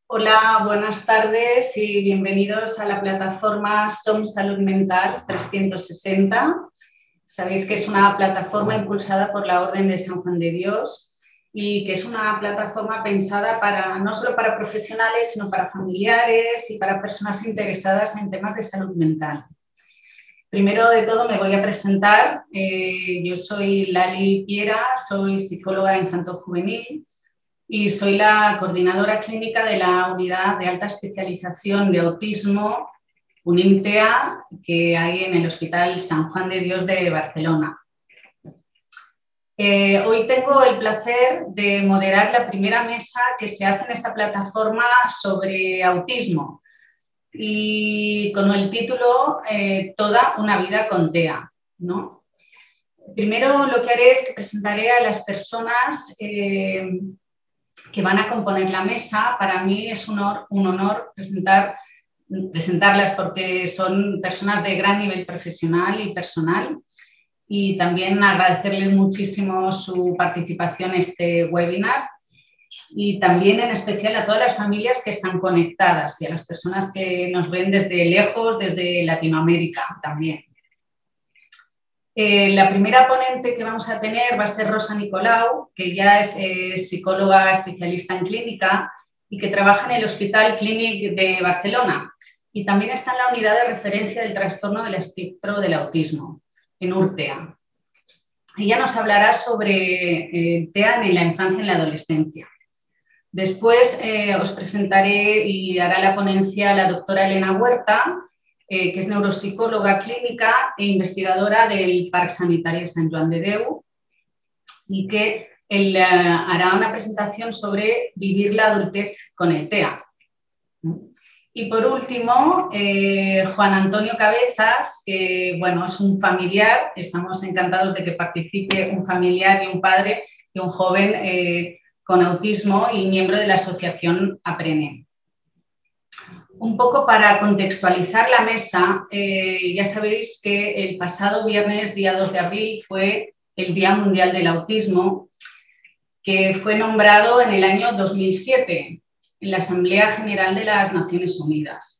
Hola, buenas tardes y bienvenidos a la plataforma SOM Salud Mental 360. Sabéis que es una plataforma impulsada por la Orden de San Juan de Dios y que es una plataforma pensada no solo para profesionales, sino para familiares y para personas interesadas en temas de salud mental. Primero de todo me voy a presentar. Yo soy Lali Piera, soy psicóloga infanto-juvenil y soy la coordinadora clínica de la Unidad de Alta Especialización de Autismo, UNIMTEA, que hay en el Hospital San Juan de Dios de Barcelona. Hoy tengo el placer de moderar la primera mesa que se hace en esta plataforma sobre autismo y con el título Toda una vida con TEA, ¿no? Primero lo que haré es que presentaré a las personas que van a componer la mesa. Para mí es un honor presentarlas porque son personas de gran nivel profesional y personal, y también agradecerles muchísimo su participación en este webinar y también en especial a todas las familias que están conectadas y a las personas que nos ven desde lejos, desde Latinoamérica también. La primera ponente que vamos a tener va a ser Rosa Nicolau, que ya es psicóloga especialista en clínica y que trabaja en el Hospital Clínic de Barcelona y también está en la unidad de referencia del trastorno del espectro del autismo, en URTEA. Ella nos hablará sobre TEA en la infancia y en la adolescencia. Después os presentaré y hará la ponencia la doctora Elena Huerta, que es neuropsicóloga clínica e investigadora del Parc Sanitari de Sant Joan de Déu, y que hará una presentación sobre vivir la adultez con el TEA. Y por último, Juan Antonio Cabezas, que bueno, es un familiar. Estamos encantados de que participe un familiar y un padre y un joven con autismo y miembro de la asociación Aprene. Un poco para contextualizar la mesa, ya sabéis que el pasado viernes, día 2 de abril, fue el Día Mundial del Autismo, que fue nombrado en el año 2007 en la Asamblea General de las Naciones Unidas.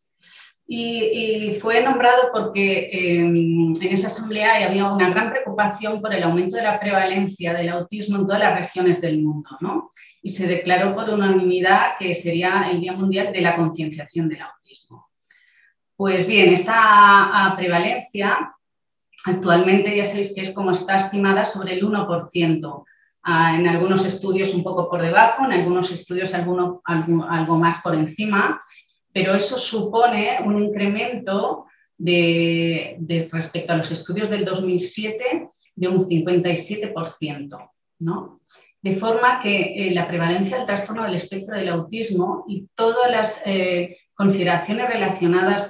Y fue nombrado porque en esa asamblea había una gran preocupación por el aumento de la prevalencia del autismo en todas las regiones del mundo, ¿no? Y se declaró por unanimidad que sería el Día Mundial de la Concienciación del Autismo. Pues bien, esta prevalencia actualmente ya sabéis que es como está estimada sobre el 1%. En algunos estudios un poco por debajo, en algunos estudios algo más por encima, pero eso supone un incremento respecto a los estudios del 2007 de un 57%, ¿no? De forma que la prevalencia del trastorno del espectro del autismo y todas las consideraciones relacionadas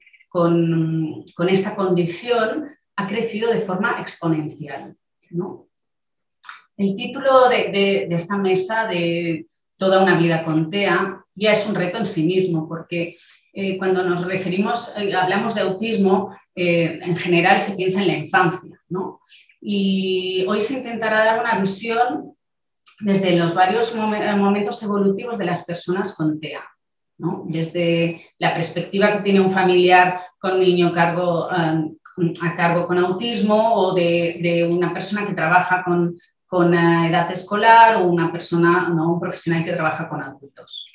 con esta condición ha crecido de forma exponencial, ¿no? El título de esta mesa, de Toda una vida con TEA, ya es un reto en sí mismo, porque cuando nos referimos, hablamos de autismo, en general se piensa en la infancia, ¿no? Y hoy se intentará dar una visión desde los varios momentos evolutivos de las personas con TEA, ¿no? Desde la perspectiva que tiene un familiar con un niño a cargo con autismo, o de una persona que trabaja con edad escolar, o una persona, ¿no?, un profesional que trabaja con adultos.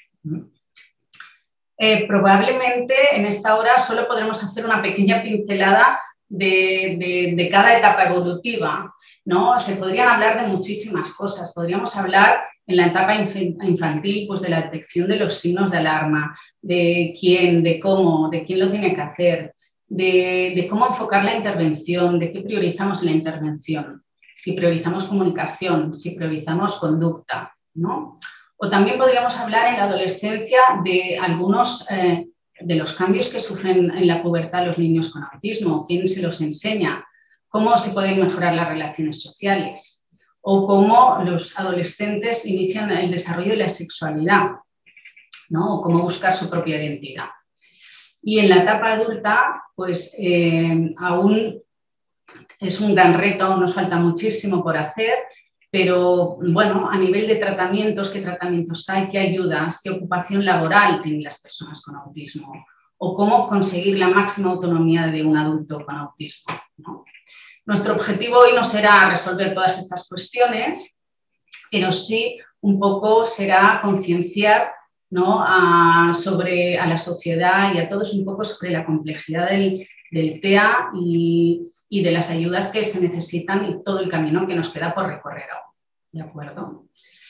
Probablemente en esta hora solo podremos hacer una pequeña pincelada de cada etapa evolutiva, ¿no? Se podrían hablar de muchísimas cosas. Podríamos hablar en la etapa infantil, pues de la detección de los signos de alarma, de quién, de cómo, de quién lo tiene que hacer, de cómo enfocar la intervención, de qué priorizamos en la intervención, si priorizamos comunicación, si priorizamos conducta, ¿no? O también podríamos hablar en la adolescencia de algunos de los cambios que sufren en la pubertad los niños con autismo, quién se los enseña, cómo se pueden mejorar las relaciones sociales, o cómo los adolescentes inician el desarrollo de la sexualidad, ¿no? O cómo buscar su propia identidad. Y en la etapa adulta, pues aún es un gran reto, nos falta muchísimo por hacer, Pero bueno, a nivel de tratamientos, ¿qué tratamientos hay? ¿Qué ayudas? ¿Qué ocupación laboral tienen las personas con autismo? ¿O cómo conseguir la máxima autonomía de un adulto con autismo, ¿no? Nuestro objetivo hoy no será resolver todas estas cuestiones, pero sí un poco será concienciar, ¿no?, a la sociedad y a todos un poco sobre la complejidad del TEA y de las ayudas que se necesitan y todo el camino que nos queda por recorrer aún. ¿De acuerdo?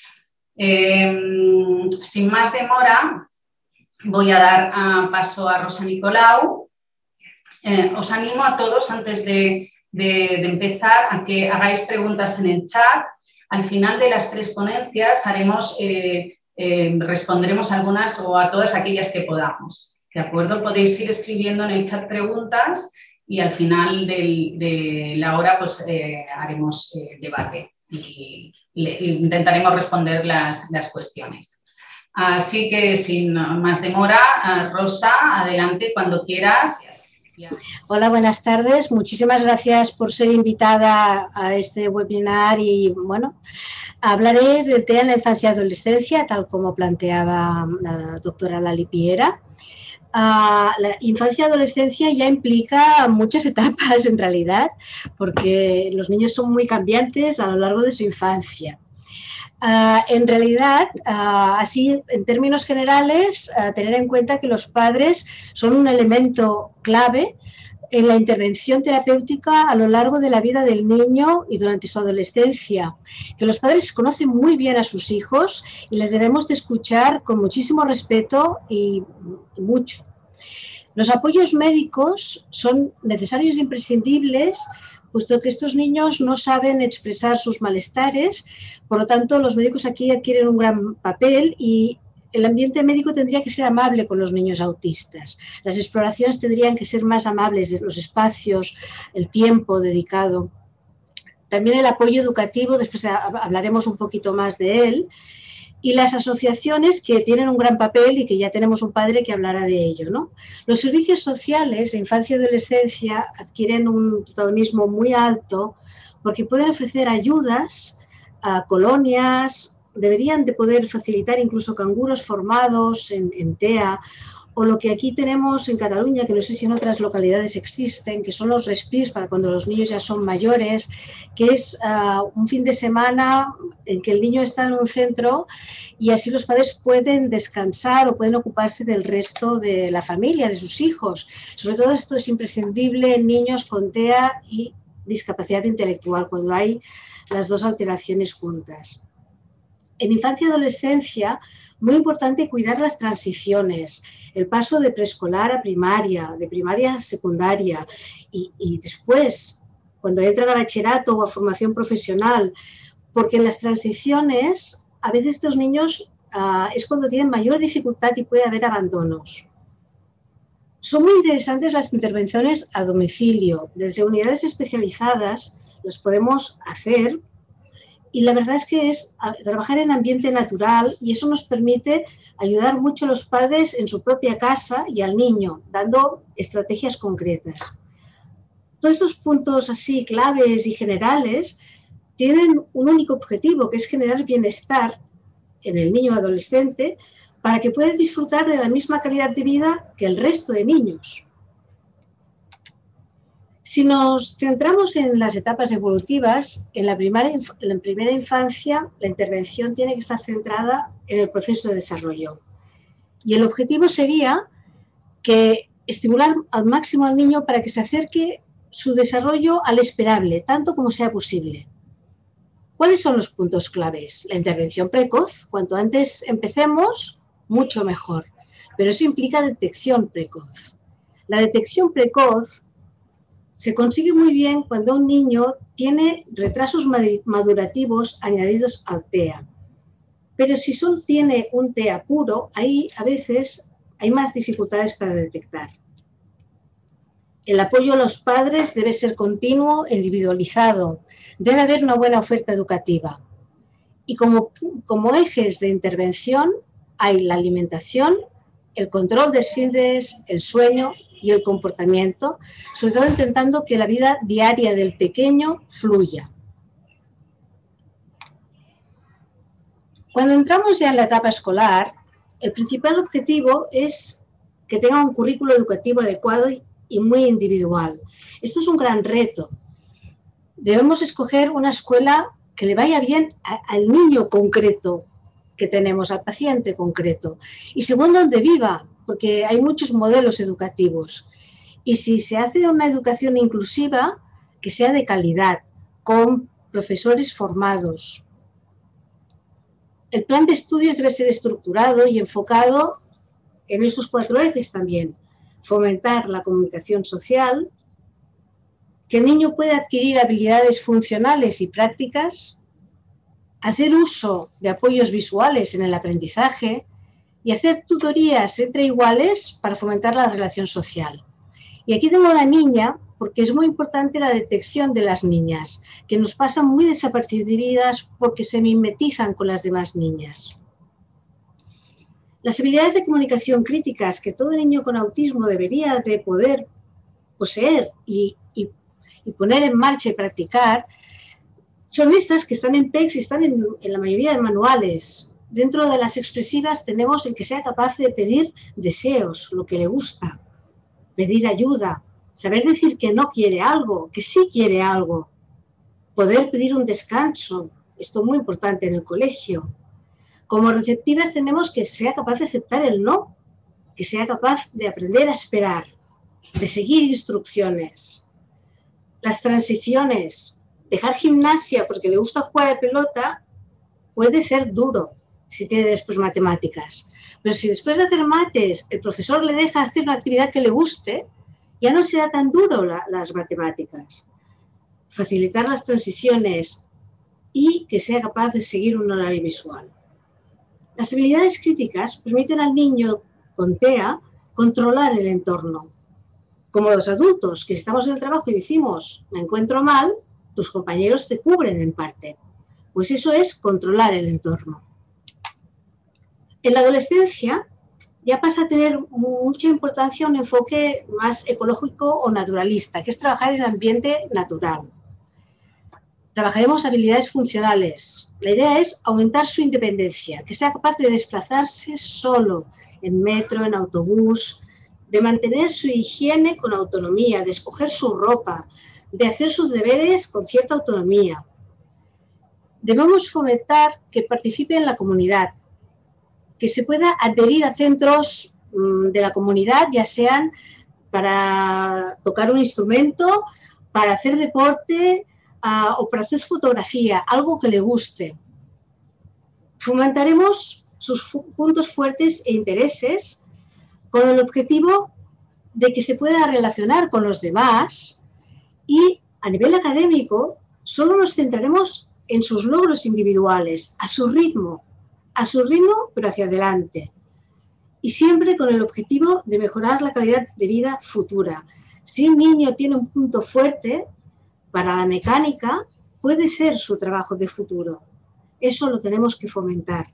Sin más demora, voy a dar paso a Rosa Nicolau. Os animo a todos, antes de empezar, a que hagáis preguntas en el chat. Al final de las 3 ponencias responderemos algunas o a todas aquellas que podamos. ¿De acuerdo? Podéis ir escribiendo en el chat preguntas y al final de la hora pues, haremos debate y intentaremos responder las cuestiones. Así que sin más demora, Rosa, adelante cuando quieras. Hola, buenas tardes. Muchísimas gracias por ser invitada a este webinar y, bueno, hablaré del TEA en la infancia y adolescencia, tal como planteaba la doctora Lali Piera. La infancia y adolescencia ya implica muchas etapas en realidad, porque los niños son muy cambiantes a lo largo de su infancia. En realidad, así en términos generales, tener en cuenta que los padres son un elemento clave en la intervención terapéutica a lo largo de la vida del niño y durante su adolescencia, que los padres conocen muy bien a sus hijos y les debemos de escuchar con muchísimo respeto y mucho. Los apoyos médicos son necesarios e imprescindibles, puesto que estos niños no saben expresar sus malestares, por lo tanto los médicos aquí adquieren un gran papel y el ambiente médico tendría que ser amable con los niños autistas. Las exploraciones tendrían que ser más amables, los espacios, el tiempo dedicado. También el apoyo educativo, después hablaremos un poquito más de él, y las asociaciones que tienen un gran papel y que ya tenemos un padre que hablará de ello, ¿no? Los servicios sociales de infancia y adolescencia adquieren un protagonismo muy alto porque pueden ofrecer ayudas a colonias, deberían de poder facilitar incluso canguros formados en TEA, o lo que aquí tenemos en Cataluña, que no sé si en otras localidades existen, que son los respirs para cuando los niños ya son mayores, que es un fin de semana en que el niño está en un centro y así los padres pueden descansar o pueden ocuparse del resto de la familia, de sus hijos. Sobre todo esto es imprescindible en niños con TEA y discapacidad intelectual, cuando hay las dos alteraciones juntas. En infancia y adolescencia, muy importante cuidar las transiciones, el paso de preescolar a primaria, de primaria a secundaria y después, cuando entran a bachillerato o a formación profesional, porque en las transiciones, a veces estos niños es cuando tienen mayor dificultad y puede haber abandonos. Son muy interesantes las intervenciones a domicilio. Desde unidades especializadas las podemos hacer. Y la verdad es que es trabajar en ambiente natural y eso nos permite ayudar mucho a los padres en su propia casa y al niño, dando estrategias concretas. Todos estos puntos así claves y generales tienen un único objetivo, que es generar bienestar en el niño adolescente para que pueda disfrutar de la misma calidad de vida que el resto de niños. Si nos centramos en las etapas evolutivas, en la primera infancia la intervención tiene que estar centrada en el proceso de desarrollo. Y el objetivo sería que estimular al máximo al niño para que se acerque su desarrollo al esperable, tanto como sea posible. ¿Cuáles son los puntos claves? La intervención precoz, cuanto antes empecemos, mucho mejor. Pero eso implica detección precoz. La detección precoz se consigue muy bien cuando un niño tiene retrasos madurativos añadidos al TEA. Pero si solo tiene un TEA puro, ahí a veces hay más dificultades para detectar. El apoyo a los padres debe ser continuo e individualizado. Debe haber una buena oferta educativa. Y como ejes de intervención hay la alimentación, el control de esfínteres, el sueño y el comportamiento, sobre todo intentando que la vida diaria del pequeño fluya. Cuando entramos ya en la etapa escolar, el principal objetivo es que tenga un currículo educativo adecuado y muy individual. Esto es un gran reto. Debemos escoger una escuela que le vaya bien al niño concreto que tenemos, al paciente concreto. Y según donde viva, porque hay muchos modelos educativos. Y si se hace una educación inclusiva, que sea de calidad, con profesores formados. El plan de estudios debe ser estructurado y enfocado en esos 4 ejes también. Fomentar la comunicación social, que el niño pueda adquirir habilidades funcionales y prácticas, hacer uso de apoyos visuales en el aprendizaje y hacer tutorías entre iguales para fomentar la relación social. Y aquí tengo a una niña, porque es muy importante la detección de las niñas, que nos pasan muy desapercibidas porque se mimetizan con las demás niñas. Las habilidades de comunicación críticas que todo niño con autismo debería de poder poseer y poner en marcha y practicar, son estas que están en PECs y están en la mayoría de manuales. Dentro de las expresivas tenemos el que sea capaz de pedir deseos, lo que le gusta, pedir ayuda, saber decir que no quiere algo, que sí quiere algo, poder pedir un descanso, esto es muy importante en el colegio. Como receptivas tenemos que sea capaz de aceptar el no, que sea capaz de aprender a esperar, de seguir instrucciones. Las transiciones, dejar gimnasia porque le gusta jugar a pelota, puede ser duro si tiene después matemáticas. Pero si después de hacer mates el profesor le deja hacer una actividad que le guste, ya no será tan duro las matemáticas. Facilitar las transiciones y que sea capaz de seguir un horario visual. Las habilidades críticas permiten al niño con TEA controlar el entorno. Como los adultos, que si estamos en el trabajo y decimos, me encuentro mal, tus compañeros te cubren en parte. Pues eso es controlar el entorno. En la adolescencia ya pasa a tener mucha importancia un enfoque más ecológico o naturalista, que es trabajar en el ambiente natural. Trabajaremos habilidades funcionales. La idea es aumentar su independencia, que sea capaz de desplazarse solo, en metro, en autobús, de mantener su higiene con autonomía, de escoger su ropa, de hacer sus deberes con cierta autonomía. Debemos fomentar que participe en la comunidad, que se pueda adherir a centros de la comunidad, ya sean para tocar un instrumento, para hacer deporte o para hacer fotografía, algo que le guste. Fomentaremos sus puntos fuertes e intereses con el objetivo de que se pueda relacionar con los demás y a nivel académico solo nos centraremos en sus logros individuales, a su ritmo pero hacia adelante. Y siempre con el objetivo de mejorar la calidad de vida futura. Si un niño tiene un punto fuerte para la mecánica, puede ser su trabajo de futuro. Eso lo tenemos que fomentar.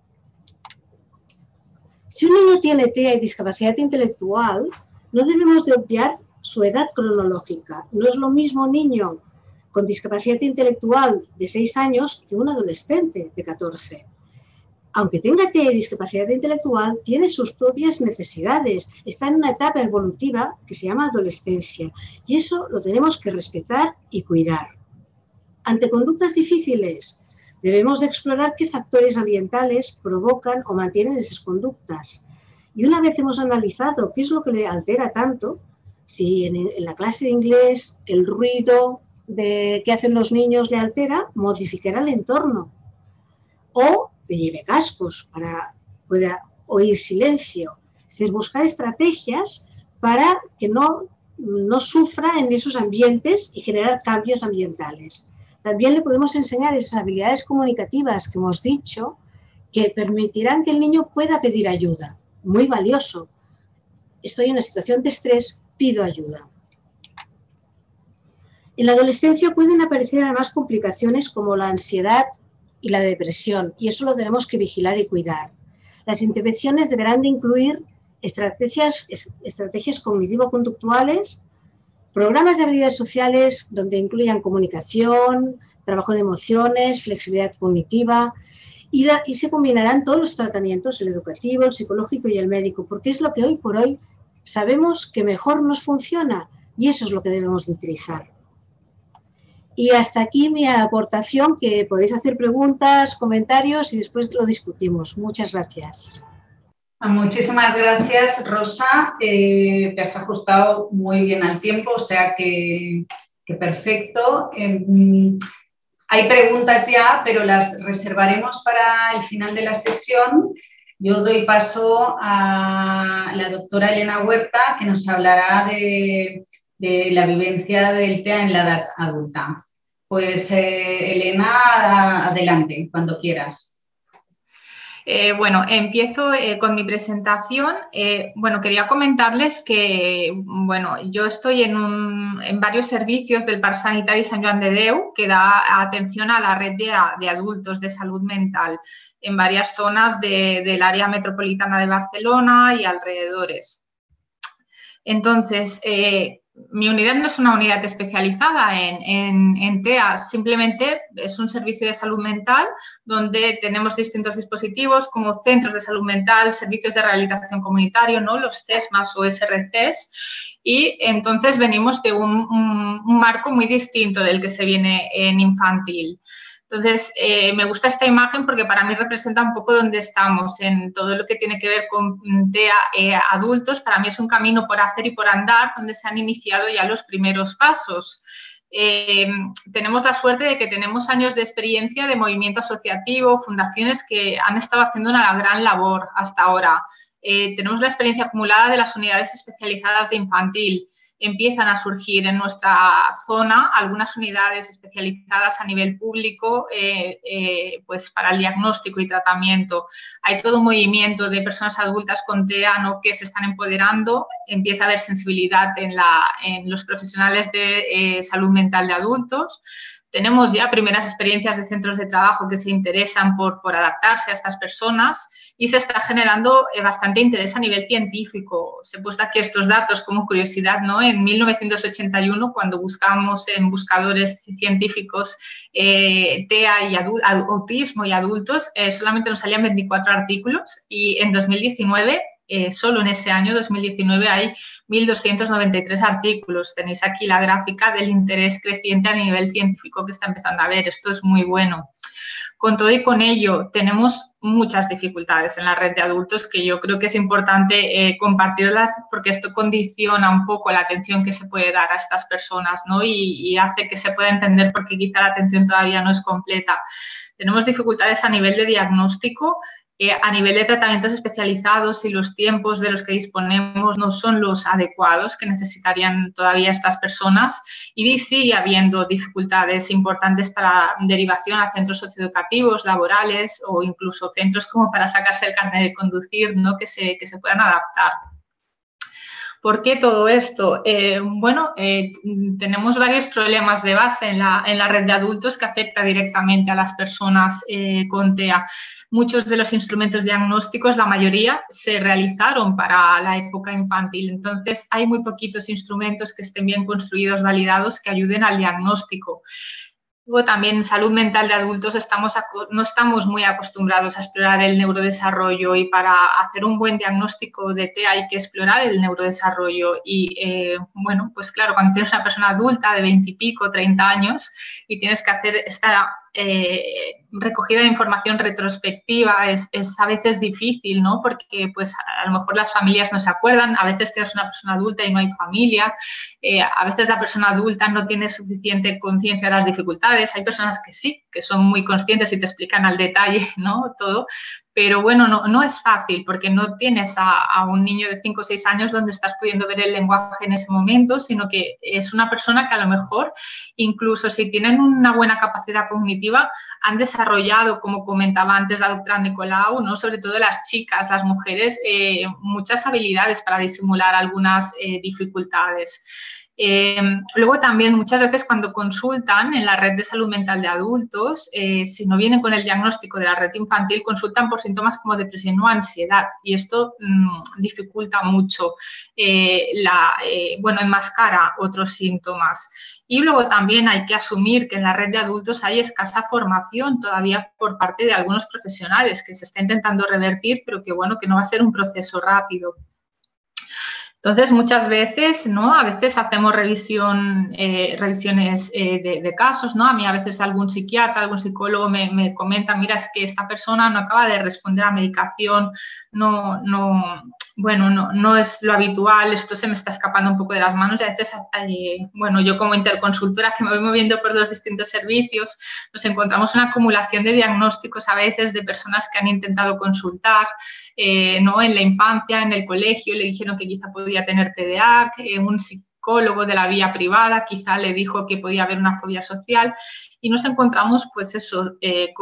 Si un niño tiene TEA y discapacidad intelectual, no debemos de obviar su edad cronológica. No es lo mismo un niño con discapacidad intelectual de 6 años que un adolescente de 14. Aunque tenga TEA y discapacidad intelectual, tiene sus propias necesidades. Está en una etapa evolutiva que se llama adolescencia. Y eso lo tenemos que respetar y cuidar. Ante conductas difíciles, debemos de explorar qué factores ambientales provocan o mantienen esas conductas. Y una vez hemos analizado qué es lo que le altera tanto, si en la clase de inglés el ruido que hacen los niños le altera, modificar el entorno. O que lleve cascos para pueda oír silencio. Es decir, buscar estrategias para que no sufra en esos ambientes y generar cambios ambientales. También le podemos enseñar esas habilidades comunicativas que hemos dicho que permitirán que el niño pueda pedir ayuda. Muy valioso. Estoy en una situación de estrés, pido ayuda. En la adolescencia pueden aparecer además complicaciones como la ansiedad y la depresión, y eso lo tenemos que vigilar y cuidar. Las intervenciones deberán de incluir estrategias cognitivo-conductuales, programas de habilidades sociales donde incluyan comunicación, trabajo de emociones, flexibilidad cognitiva y se combinarán todos los tratamientos, el educativo, el psicológico y el médico, porque es lo que hoy por hoy sabemos que mejor nos funciona y eso es lo que debemos de utilizar. Y hasta aquí mi aportación, que podéis hacer preguntas, comentarios y después lo discutimos. Muchas gracias. Muchísimas gracias, Rosa. Te has ajustado muy bien al tiempo, o sea que perfecto. Hay preguntas ya, pero las reservaremos para el final de la sesión. Yo doy paso a la doctora Elena Huerta, que nos hablará de la vivencia del TEA en la edad adulta. Pues, Elena, adelante, cuando quieras. Bueno, empiezo con mi presentación. Bueno, quería comentarles que, bueno, yo estoy en varios servicios del Parc Sanitari Sant Joan de Déu, que da atención a la red de adultos de salud mental en varias zonas del área metropolitana de Barcelona y alrededores. Entonces, mi unidad no es una unidad especializada en TEA, simplemente es un servicio de salud mental donde tenemos distintos dispositivos como centros de salud mental, servicios de rehabilitación comunitario, ¿no? Los CESMAS o SRCs, y entonces venimos de un marco muy distinto del que se viene en infantil. Entonces, me gusta esta imagen porque para mí representa un poco dónde estamos en todo lo que tiene que ver con TEA adultos. Para mí es un camino por hacer y por andar donde se han iniciado ya los primeros pasos. Tenemos la suerte de que tenemos años de experiencia de movimiento asociativo, fundaciones que han estado haciendo una gran labor hasta ahora. Tenemos la experiencia acumulada de las unidades especializadas de infantil. Empiezan a surgir en nuestra zona algunas unidades especializadas a nivel público pues para el diagnóstico y tratamiento. Hay todo un movimiento de personas adultas con TEA, ¿no?, que se están empoderando. Empieza a haber sensibilidad en los profesionales de salud mental de adultos. Tenemos ya primeras experiencias de centros de trabajo que se interesan por adaptarse a estas personas y se está generando bastante interés a nivel científico. Se han puesto aquí estos datos como curiosidad, ¿no? En 1981, cuando buscamos en buscadores científicos TEA y autismo y adultos, solamente nos salían 24 artículos y en 2019... solo en ese año, 2019, hay 1.293 artículos. Tenéis aquí la gráfica del interés creciente a nivel científico que está empezando a haber. Esto es muy bueno. Con todo y con ello, tenemos muchas dificultades en la red de adultos que yo creo que es importante compartirlas porque esto condiciona un poco la atención que se puede dar a estas personas, ¿no? Y hace que se pueda entender por qué quizá la atención todavía no es completa. Tenemos dificultades a nivel de diagnóstico, a nivel de tratamientos especializados y los tiempos de los que disponemos no son los adecuados que necesitarían todavía estas personas y sigue habiendo dificultades importantes para derivación a centros socioeducativos, laborales o incluso centros como para sacarse el carnet de conducir, ¿no?, que se puedan adaptar. ¿Por qué todo esto? Tenemos varios problemas de base en la red de adultos que afecta directamente a las personas con TEA. Muchos de los instrumentos diagnósticos, la mayoría, se realizaron para la época infantil. Entonces, hay muy poquitos instrumentos que estén bien construidos, validados, que ayuden al diagnóstico. Luego también en salud mental de adultos no estamos muy acostumbrados a explorar el neurodesarrollo y para hacer un buen diagnóstico de TEA hay que explorar el neurodesarrollo y pues claro, cuando tienes una persona adulta de 20 y pico, 30 años y tienes que hacer esta recogida de información retrospectiva es a veces difícil, ¿no? Porque pues a lo mejor las familias no se acuerdan, a veces tienes una persona adulta y no hay familia, a veces la persona adulta no tiene suficiente conciencia de las dificultades, hay personas que sí, que son muy conscientes y te explican al detalle, ¿no?, todo, pero bueno, no es fácil porque no tienes a un niño de 5 o 6 años donde estás pudiendo ver el lenguaje en ese momento, sino que es una persona que a lo mejor, incluso si tienen una buena capacidad cognitiva, han desarrollado, como comentaba antes la doctora Nicolau, ¿no?, sobre todo las chicas, las mujeres, muchas habilidades para disimular algunas dificultades. Luego también muchas veces cuando consultan en la red de salud mental de adultos, si no vienen con el diagnóstico de la red infantil, consultan por síntomas como depresión o ansiedad y esto dificulta mucho, enmascara otros síntomas. Y luego también hay que asumir que en la red de adultos hay escasa formación todavía por parte de algunos profesionales que se está intentando revertir, pero que bueno, que no va a ser un proceso rápido. Entonces, muchas veces, ¿no? A veces hacemos revisiones de casos, ¿no? A mí a veces algún psiquiatra, algún psicólogo me comenta, mira, es que esta persona no acaba de responder a medicación, no es lo habitual, esto se me está escapando un poco de las manos y a veces, bueno, yo como interconsultora que me voy moviendo por los distintos servicios, nos encontramos una acumulación de diagnósticos a veces de personas que han intentado consultar, ¿no? En la infancia, en el colegio, le dijeron que quizá podía tener TDAH, un psicólogo de la vía privada quizá le dijo que podía haber una fobia social y nos encontramos, pues eso,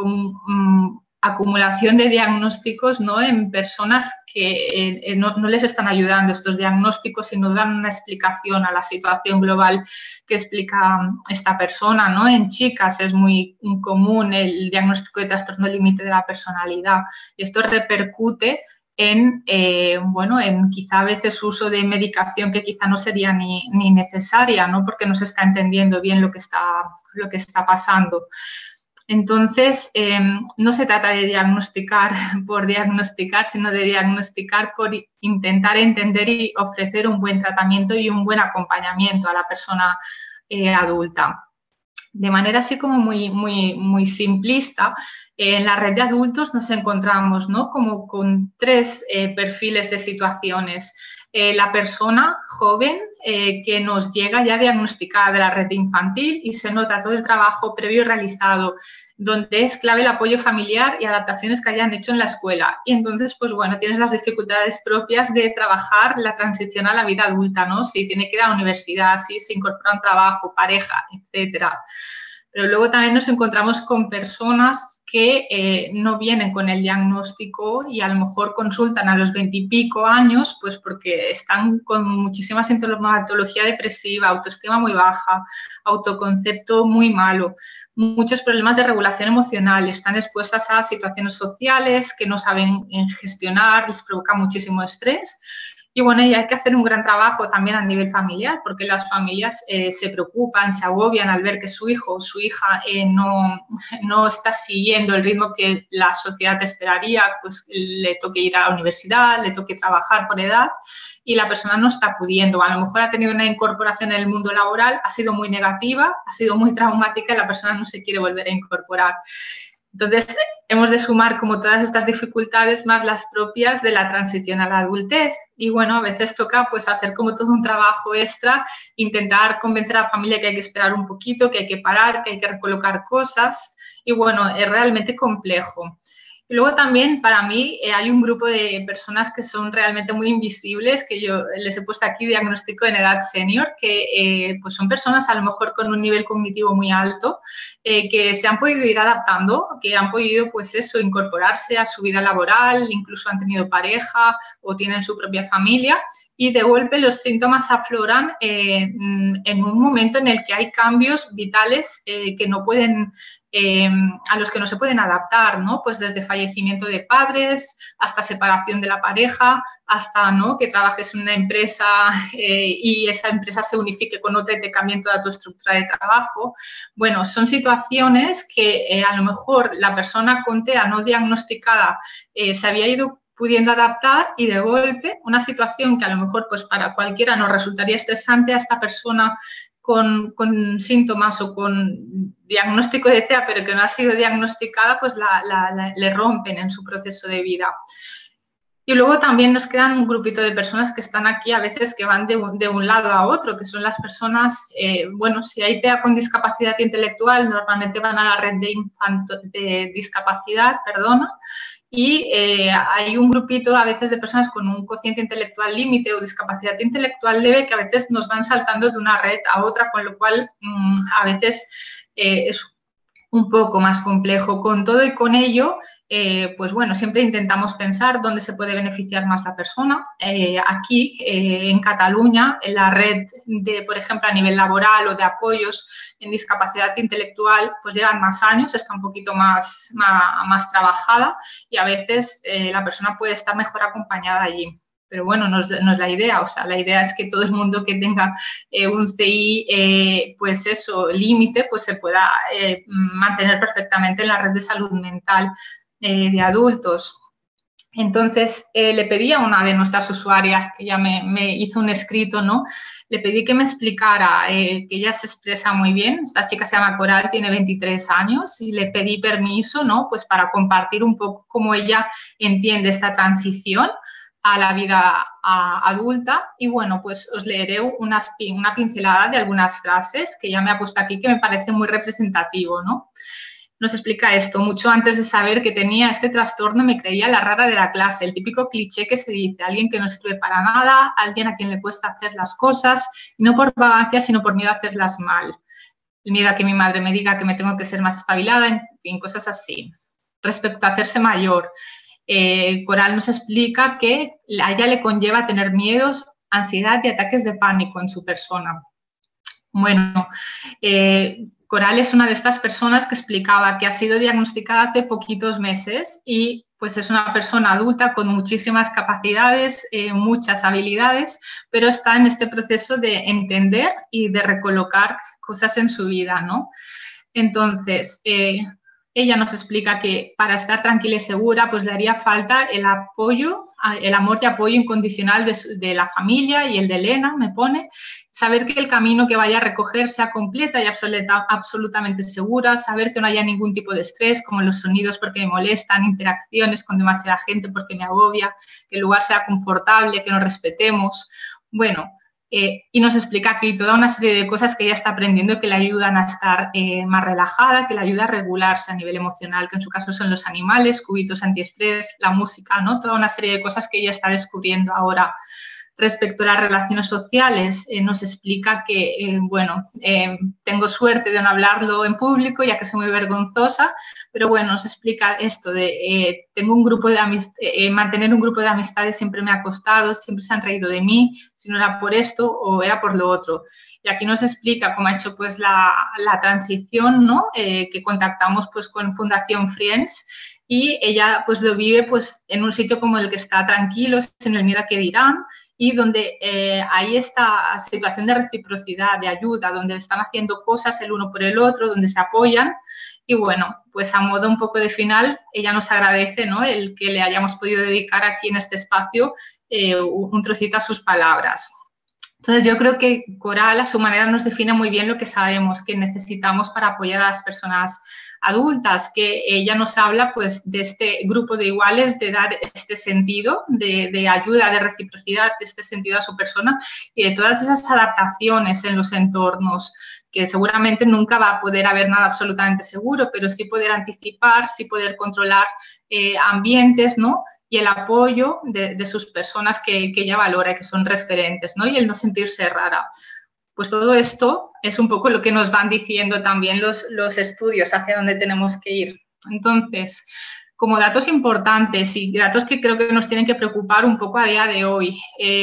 con acumulación de diagnósticos, ¿no? En personas que no les están ayudando estos diagnósticos y no dan una explicación a la situación global que explica esta persona, ¿no? En chicas es muy común el diagnóstico de trastorno límite de la personalidad y esto repercute en quizá a veces uso de medicación que quizá no sería ni necesaria, ¿no? Porque no se está entendiendo bien lo que está pasando. Entonces, no se trata de diagnosticar por diagnosticar, sino de diagnosticar por intentar entender y ofrecer un buen tratamiento y un buen acompañamiento a la persona adulta. De manera así como muy simplista, en la red de adultos nos encontramos, ¿no? Como con tres perfiles de situaciones. La persona joven que nos llega ya diagnosticada de la red infantil y se nota todo el trabajo previo realizado, donde es clave el apoyo familiar y adaptaciones que hayan hecho en la escuela. Y entonces, pues bueno, tienes las dificultades propias de trabajar la transición a la vida adulta, ¿no? Si tiene que ir a la universidad, si se incorpora a un trabajo, pareja, etcétera. Pero luego también nos encontramos con personas que no vienen con el diagnóstico y a lo mejor consultan a los 20 y pico años, pues porque están con muchísima sintomatología depresiva, autoestima muy baja, autoconcepto muy malo, muchos problemas de regulación emocional, están expuestas a situaciones sociales que no saben gestionar, les provoca muchísimo estrés. Y bueno, y hay que hacer un gran trabajo también a nivel familiar, porque las familias se preocupan, se agobian al ver que su hijo o su hija no está siguiendo el ritmo que la sociedad esperaría, pues le toque ir a la universidad, le toque trabajar por edad y la persona no está pudiendo. A lo mejor ha tenido una incorporación en el mundo laboral, ha sido muy negativa, ha sido muy traumática y la persona no se quiere volver a incorporar. Entonces, hemos de sumar como todas estas dificultades más las propias de la transición a la adultez. Y bueno, a veces toca pues hacer como todo un trabajo extra, intentar convencer a la familia que hay que esperar un poquito, que hay que parar, que hay que recolocar cosas. Y bueno, es realmente complejo. Y luego también para mí hay un grupo de personas que son realmente muy invisibles, que yo les he puesto aquí diagnóstico en edad senior, que pues son personas a lo mejor con un nivel cognitivo muy alto, que se han podido ir adaptando, que han podido pues eso, incorporarse a su vida laboral, incluso han tenido pareja o tienen su propia familia y de golpe los síntomas afloran en un momento en el que hay cambios vitales que no pueden a los que no se pueden adaptar, ¿no? Pues desde fallecimiento de padres hasta separación de la pareja, hasta, ¿no? Que trabajes en una empresa y esa empresa se unifique con otra y te cambien toda tu estructura de trabajo. Bueno, son situaciones que a lo mejor la persona con TEA no diagnosticada se había ido pudiendo adaptar y de golpe una situación que a lo mejor pues para cualquiera nos resultaría estresante a esta persona con síntomas o con diagnóstico de TEA, pero que no ha sido diagnosticada, pues le rompen en su proceso de vida. Y luego también nos quedan un grupito de personas que están aquí a veces que van de un lado a otro, que son las personas, bueno, si hay TEA con discapacidad intelectual, normalmente van a la red de discapacidad, perdona, y hay un grupito a veces de personas con un cociente intelectual límite o discapacidad intelectual leve que a veces nos van saltando de una red a otra, con lo cual a veces es un poco más complejo. Con todo y con ello, pues bueno, siempre intentamos pensar dónde se puede beneficiar más la persona. Aquí, en Cataluña, en la red de, por ejemplo, a nivel laboral o de apoyos en discapacidad intelectual, pues llevan más años, está un poquito más trabajada y a veces la persona puede estar mejor acompañada allí. pero bueno, no es la idea. O sea, la idea es que todo el mundo que tenga un CI, pues eso, límite, pues se pueda mantener perfectamente en la red de salud mental de adultos. Entonces, le pedí a una de nuestras usuarias, que ya me hizo un escrito, ¿no? Le pedí que me explicara, que ella se expresa muy bien. Esta chica se llama Coral, tiene 23 años, y le pedí permiso, ¿no? Pues para compartir un poco cómo ella entiende esta transición a la vida adulta. Y bueno, pues os leeré una pincelada de algunas frases que ella me ha puesto aquí, que me parece muy representativo, ¿no? Nos explica esto: mucho antes de saber que tenía este trastorno me creía la rara de la clase, el típico cliché que se dice, alguien que no sirve para nada, alguien a quien le cuesta hacer las cosas, y no por vagancia, sino por miedo a hacerlas mal. El miedo a que mi madre me diga que me tengo que ser más espabilada, en fin, cosas así. Respecto a hacerse mayor, Coral nos explica que a ella le conlleva tener miedos, ansiedad y ataques de pánico en su persona. Bueno, Coral es una de estas personas que explicaba que ha sido diagnosticada hace poquitos meses y pues es una persona adulta con muchísimas capacidades, muchas habilidades, pero está en este proceso de entender y de recolocar cosas en su vida, ¿no? Entonces, ella nos explica que para estar tranquila y segura, pues le haría falta el apoyo, el amor y apoyo incondicional de la familia y el de Elena, me pone. Saber que el camino que vaya a recoger sea completa y absolutamente segura, saber que no haya ningún tipo de estrés, como los sonidos porque me molestan, interacciones con demasiada gente porque me agobia, que el lugar sea confortable, que nos respetemos. Bueno, y nos explica aquí toda una serie de cosas que ella está aprendiendo que le ayudan a estar más relajada, que le ayuda a regularse a nivel emocional, que en su caso son los animales, cubitos antiestrés, la música, ¿no? Toda una serie de cosas que ella está descubriendo ahora. Respecto a las relaciones sociales, nos explica que, bueno, tengo suerte de no hablarlo en público, ya que soy muy vergonzosa, pero bueno, nos explica esto de tengo un grupo de mantener un grupo de amistades siempre me ha costado, siempre se han reído de mí, si no era por esto o era por lo otro. Y aquí nos explica cómo ha hecho pues la transición, ¿no? Que contactamos pues con Fundación Friends, y ella pues lo vive pues en un sitio como el que está tranquilo, sin el miedo a qué dirán, y donde hay esta situación de reciprocidad, de ayuda, donde están haciendo cosas el uno por el otro, donde se apoyan. Y bueno, pues a modo un poco de final, ella nos agradece, ¿no?, el que le hayamos podido dedicar aquí en este espacio un trocito a sus palabras. Entonces, yo creo que Coral, a su manera, nos define muy bien lo que sabemos que necesitamos para apoyar a las personas adultas, que ella nos habla pues de este grupo de iguales, de dar este sentido de ayuda, de reciprocidad, de este sentido a su persona, y de todas esas adaptaciones en los entornos, que seguramente nunca va a poder haber nada absolutamente seguro, pero sí poder anticipar, sí poder controlar ambientes, ¿no?, y el apoyo de sus personas que ella valora, que son referentes, ¿no?, y el no sentirse rara. Pues todo esto es un poco lo que nos van diciendo también los estudios hacia dónde tenemos que ir. Entonces, como datos importantes y datos que creo que nos tienen que preocupar un poco a día de hoy,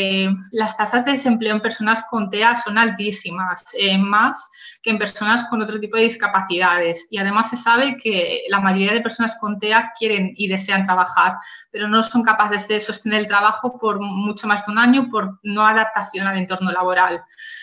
las tasas de desempleo en personas con TEA son altísimas, más que en personas con otro tipo de discapacidades. Y además se sabe que la mayoría de personas con TEA quieren y desean trabajar, pero no son capaces de sostener el trabajo por mucho más de un año por no adaptación al entorno laboral.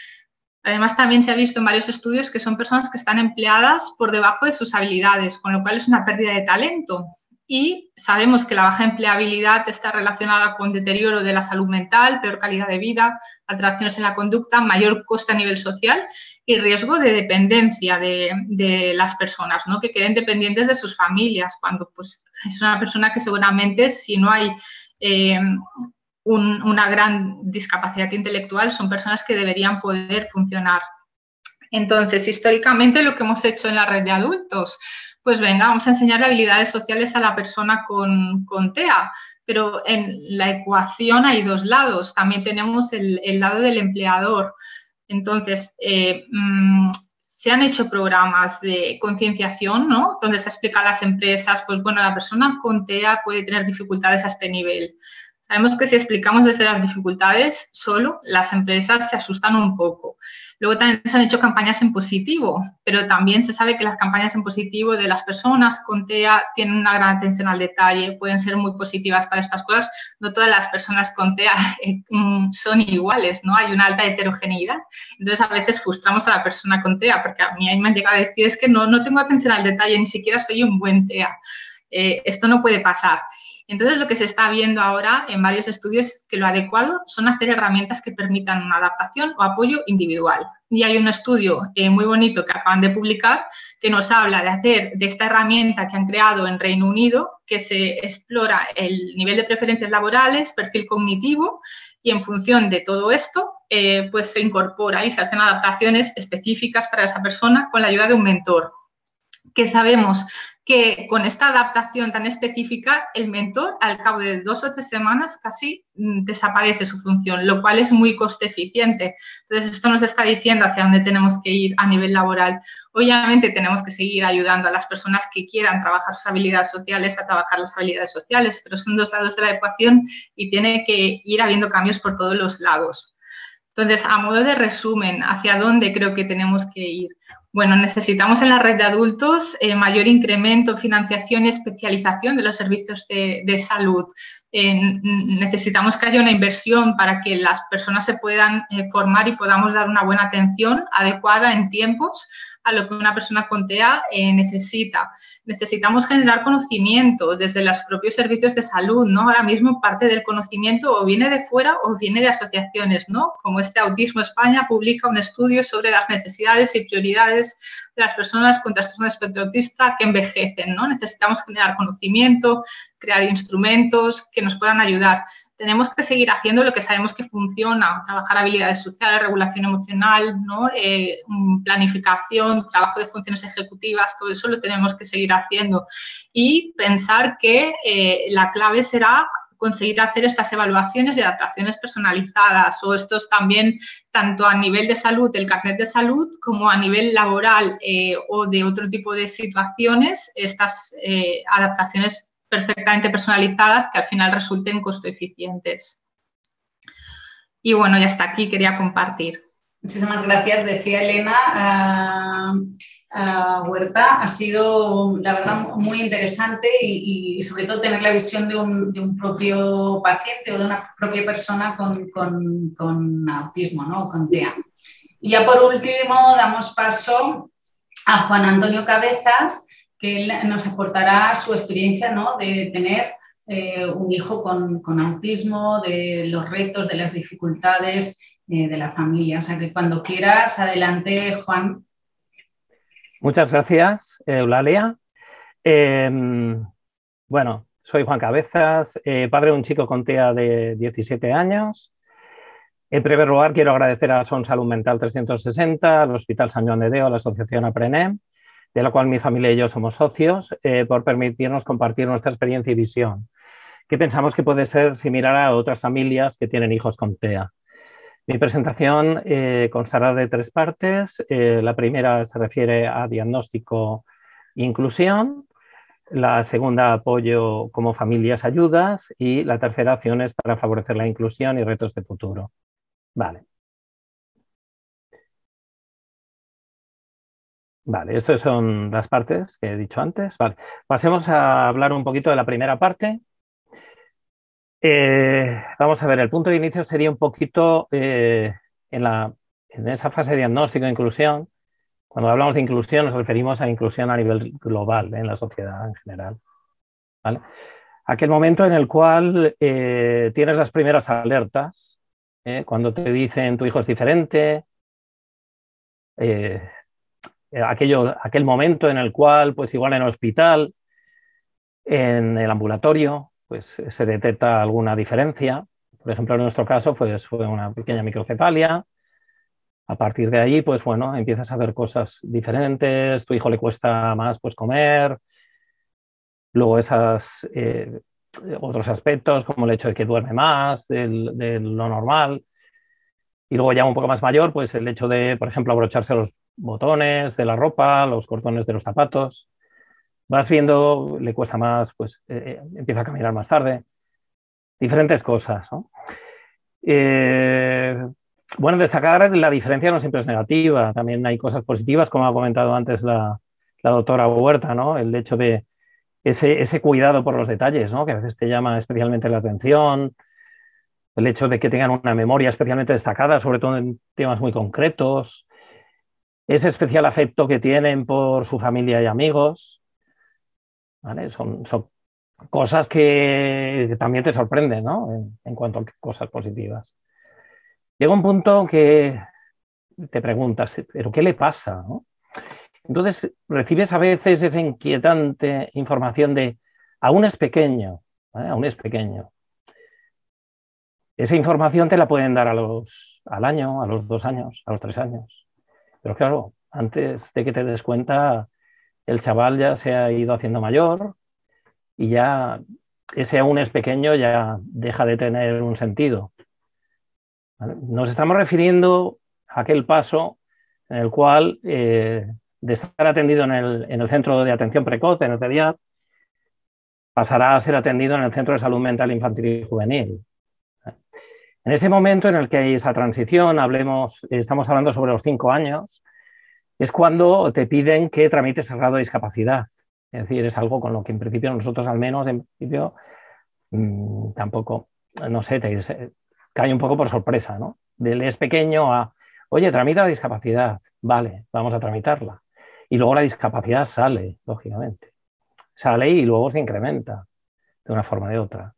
Además, también se ha visto en varios estudios que son personas que están empleadas por debajo de sus habilidades, con lo cual es una pérdida de talento. Y sabemos que la baja empleabilidad está relacionada con deterioro de la salud mental, peor calidad de vida, alteraciones en la conducta, mayor coste a nivel social y riesgo de dependencia de las personas, ¿no?, que queden dependientes de sus familias, cuando pues, es una persona que seguramente, si no hay una gran discapacidad intelectual, son personas que deberían poder funcionar. Entonces, históricamente, lo que hemos hecho en la red de adultos, pues venga, vamos a enseñarle habilidades sociales a la persona con TEA, pero en la ecuación hay dos lados. También tenemos el lado del empleador. Entonces, se han hecho programas de concienciación, ¿no?, donde se explica a las empresas, pues bueno, la persona con TEA puede tener dificultades a este nivel. Sabemos que si explicamos desde las dificultades solo, las empresas se asustan un poco. Luego también se han hecho campañas en positivo, pero también se sabe que las campañas en positivo de las personas con TEA tienen una gran atención al detalle, pueden ser muy positivas para estas cosas. No todas las personas con TEA son iguales, ¿no? Hay una alta heterogeneidad. Entonces, a veces frustramos a la persona con TEA, porque a mí me han llegado a decir, es que no tengo atención al detalle, ni siquiera soy un buen TEA. Esto no puede pasar. Entonces, lo que se está viendo ahora en varios estudios es que lo adecuado son hacer herramientas que permitan una adaptación o apoyo individual. Y hay un estudio muy bonito que acaban de publicar que nos habla de hacer de esta herramienta que han creado en Reino Unido, que se explora el nivel de preferencias laborales, perfil cognitivo, y en función de todo esto, pues se incorpora y se hacen adaptaciones específicas para esa persona con la ayuda de un mentor. Que sabemos que con esta adaptación tan específica, el mentor al cabo de 2 o 3 semanas casi desaparece su función, lo cual es muy coste eficiente. Entonces, esto nos está diciendo hacia dónde tenemos que ir a nivel laboral. Obviamente, tenemos que seguir ayudando a las personas que quieran trabajar sus habilidades sociales a trabajar las habilidades sociales, pero son 2 lados de la ecuación y tiene que ir habiendo cambios por todos los lados. Entonces, a modo de resumen, ¿hacia dónde creo que tenemos que ir? Bueno, necesitamos en la red de adultos mayor incremento, financiación y especialización de los servicios de salud. Necesitamos que haya una inversión para que las personas se puedan formar y podamos dar una buena atención adecuada en tiempos a lo que una persona con TEA necesita. Necesitamos generar conocimiento desde los propios servicios de salud, ¿no? Ahora mismo parte del conocimiento o viene de fuera o viene de asociaciones, ¿no? Como Autismo España publica un estudio sobre las necesidades y prioridades de las personas con trastorno de espectro autista que envejecen, ¿no? Necesitamos generar conocimiento, crear instrumentos que nos puedan ayudar. Tenemos que seguir haciendo lo que sabemos que funciona, trabajar habilidades sociales, regulación emocional, ¿no? Planificación, trabajo de funciones ejecutivas, todo eso lo tenemos que seguir haciendo. Y pensar que la clave será conseguir hacer estas evaluaciones y adaptaciones personalizadas o estos también, tanto a nivel de salud, el carnet de salud, como a nivel laboral o de otro tipo de situaciones, estas adaptaciones perfectamente personalizadas que al final resulten costo eficientes. Y bueno, ya hasta aquí quería compartir. Muchísimas gracias, decía Elena. Huerta, ha sido la verdad muy interesante y sobre todo tener la visión de un propio paciente o de una propia persona con autismo, ¿no? Con TEA. Y ya por último damos paso a Juan Antonio Cabezas, que él nos aportará su experiencia, ¿no? De tener un hijo con autismo, de los retos, de las dificultades de la familia. O sea que cuando quieras, adelante, Juan. Muchas gracias, Eulalia. Bueno, soy Juan Cabezas, padre de un chico con TEA de 17 años. En primer lugar, quiero agradecer a Son Salud Mental 360, al Hospital Sant Joan de Déu, a la Asociación Aprenem, de la cual mi familia y yo somos socios, por permitirnos compartir nuestra experiencia y visión, que pensamos que puede ser similar a otras familias que tienen hijos con TEA. Mi presentación constará de 3 partes. La primera se refiere a diagnóstico e inclusión, la segunda apoyo como familias ayudas y la tercera acciones para favorecer la inclusión y retos de futuro. Vale. Vale, estas son las partes que he dicho antes. Vale. Pasemos a hablar un poquito de la primera parte. Vamos a ver, el punto de inicio sería un poquito en esa fase de diagnóstico e inclusión. Cuando hablamos de inclusión nos referimos a inclusión a nivel global, en la sociedad en general. ¿Vale? Aquel momento en el cual tienes las primeras alertas, cuando te dicen tu hijo es diferente, aquel momento en el cual, pues igual en el hospital, en el ambulatorio, pues se detecta alguna diferencia. Por ejemplo, en nuestro caso pues, fue una pequeña microcefalia. A partir de ahí, pues bueno, empiezas a ver cosas diferentes, tu hijo le cuesta más pues comer, luego otros aspectos como el hecho de que duerme más de lo normal, y luego ya un poco más mayor, pues el hecho de, por ejemplo, abrocharse los botones de la ropa, los cordones de los zapatos. Vas viendo, le cuesta más, pues empieza a caminar más tarde. Diferentes cosas, ¿no? Bueno, destacar la diferencia no siempre es negativa, también hay cosas positivas, como ha comentado antes la doctora Huerta, ¿no? El hecho de ese cuidado por los detalles, ¿no? Que a veces te llama especialmente la atención, el hecho de que tengan una memoria especialmente destacada, sobre todo en temas muy concretos, ese especial afecto que tienen por su familia y amigos, ¿vale? Son cosas que también te sorprenden, ¿no? En cuanto a cosas positivas. Llega un punto que te preguntas, ¿pero qué le pasa, no? Entonces recibes a veces esa inquietante información de aún es pequeño, ¿vale? Aún es pequeño. Esa información te la pueden dar al año, a los 2 años, a los 3 años. Pero claro, antes de que te des cuenta, el chaval ya se ha ido haciendo mayor y ya ese aún es pequeño ya deja de tener un sentido, ¿vale? Nos estamos refiriendo a aquel paso en el cual, de estar atendido en el centro de atención precoz, en el CEDIAP, pasará a ser atendido en el centro de salud mental infantil y juvenil. En ese momento en el que hay esa transición, estamos hablando sobre los 5 años, es cuando te piden que tramites el grado de discapacidad. Es decir, es algo con lo que en principio nosotros al menos, en principio, tampoco, no sé, te cae un poco por sorpresa, ¿no? Del es pequeño a, oye, tramita la discapacidad, vale, vamos a tramitarla. Y luego la discapacidad sale, lógicamente. Sale y luego se incrementa de una forma o de otra.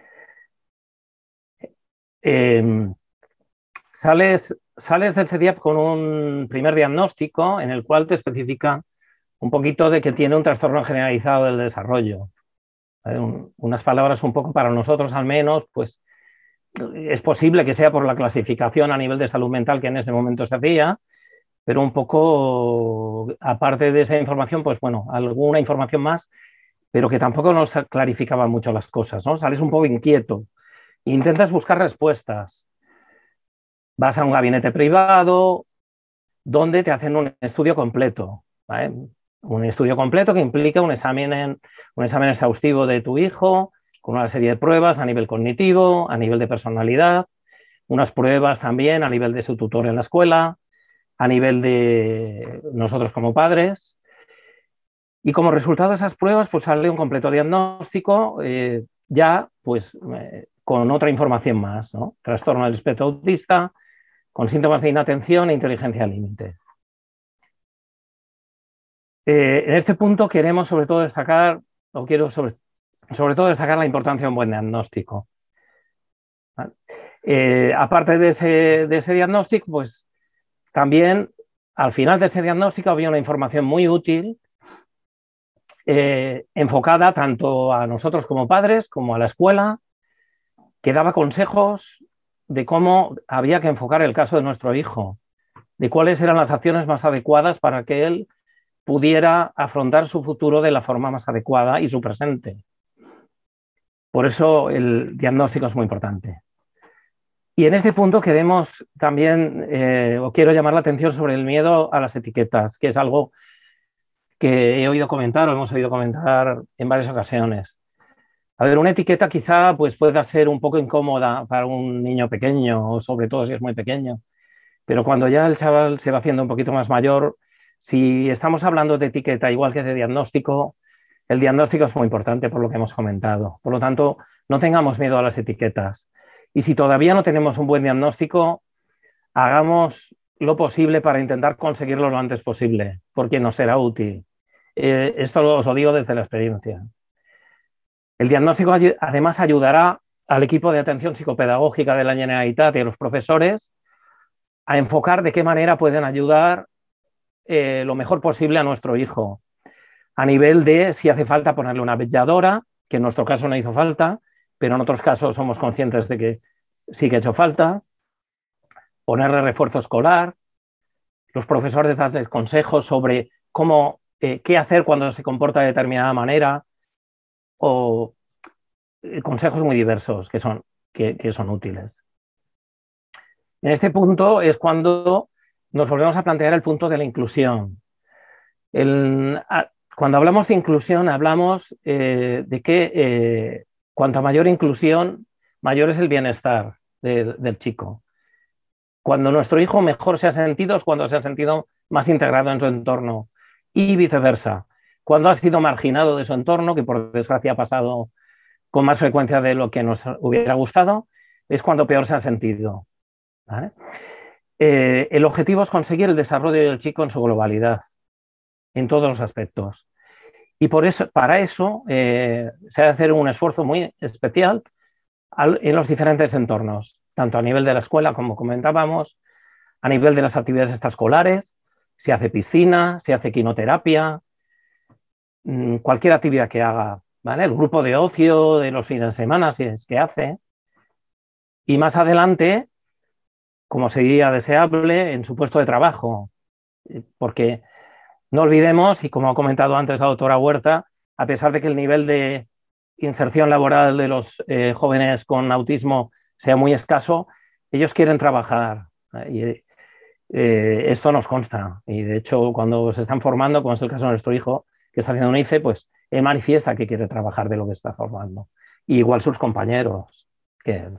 Sales del CEDIAP con un primer diagnóstico en el cual te especifica un poquito de que tiene un trastorno generalizado del desarrollo. Unas palabras un poco para nosotros al menos, pues es posible que sea por la clasificación a nivel de salud mental que en ese momento se hacía, pero un poco, aparte de esa información, pues bueno, alguna información más, pero que tampoco nos clarificaba mucho las cosas, ¿no? Sales un poco inquieto, intentas buscar respuestas. Vas a un gabinete privado donde te hacen un estudio completo, ¿vale? Un estudio completo que implica un examen exhaustivo de tu hijo, con una serie de pruebas a nivel cognitivo, a nivel de personalidad, unas pruebas también a nivel de su tutor en la escuela, a nivel de nosotros como padres. Y como resultado de esas pruebas, pues sale un completo diagnóstico, ya pues con otra información más, ¿no? Trastorno del espectro autista, con síntomas de inatención e inteligencia límite. En este punto queremos sobre todo destacar, o quiero sobre todo destacar la importancia de un buen diagnóstico. ¿Vale? Aparte de ese diagnóstico, pues también al final de ese diagnóstico había una información muy útil, enfocada tanto a nosotros como padres como a la escuela, que daba consejos de cómo había que enfocar el caso de nuestro hijo, de cuáles eran las acciones más adecuadas para que él pudiera afrontar su futuro de la forma más adecuada y su presente. Por eso el diagnóstico es muy importante. Y en este punto queremos también, o quiero llamar la atención sobre el miedo a las etiquetas, que es algo que he oído comentar o hemos oído comentar en varias ocasiones. A ver, una etiqueta quizá pues, pueda ser un poco incómoda para un niño pequeño, o sobre todo si es muy pequeño, pero cuando ya el chaval se va haciendo un poquito más mayor, si estamos hablando de etiqueta igual que de diagnóstico, el diagnóstico es muy importante por lo que hemos comentado. Por lo tanto, no tengamos miedo a las etiquetas. Y si todavía no tenemos un buen diagnóstico, hagamos lo posible para intentar conseguirlo lo antes posible, porque nos será útil. Esto os lo digo desde la experiencia. El diagnóstico además ayudará al equipo de atención psicopedagógica de la Generalitat y a los profesores a enfocar de qué manera pueden ayudar lo mejor posible a nuestro hijo, a nivel de si hace falta ponerle una vetlladora, que en nuestro caso no hizo falta, pero en otros casos somos conscientes de que sí que ha hecho falta, ponerle refuerzo escolar, los profesores darles consejos sobre cómo, qué hacer cuando se comporta de determinada manera, o consejos muy diversos que son útiles. En este punto es cuando nos volvemos a plantear el punto de la inclusión. Cuando hablamos de inclusión, hablamos de que cuanto mayor inclusión, mayor es el bienestar del chico. Cuando nuestro hijo mejor se ha sentido es cuando se ha sentido más integrado en su entorno y viceversa. Cuando ha sido marginado de su entorno, que por desgracia ha pasado con más frecuencia de lo que nos hubiera gustado, es cuando peor se ha sentido, ¿vale? El objetivo es conseguir el desarrollo del chico en su globalidad, en todos los aspectos. Y para eso se ha de hacer un esfuerzo muy especial en los diferentes entornos, tanto a nivel de la escuela, como comentábamos, a nivel de las actividades extraescolares, se hace piscina, se hace quinoterapia, cualquier actividad que haga, ¿vale? El grupo de ocio de los fines de semana, si es que hace. Y más adelante, como sería deseable, en su puesto de trabajo, porque no olvidemos, y como ha comentado antes la doctora Huerta, a pesar de que el nivel de inserción laboral de los jóvenes con autismo sea muy escaso, ellos quieren trabajar. Y esto nos consta. Y de hecho, cuando se están formando, como es el caso de nuestro hijo, que está haciendo un ICE, pues él manifiesta que quiere trabajar de lo que está formando. Y igual sus compañeros que él.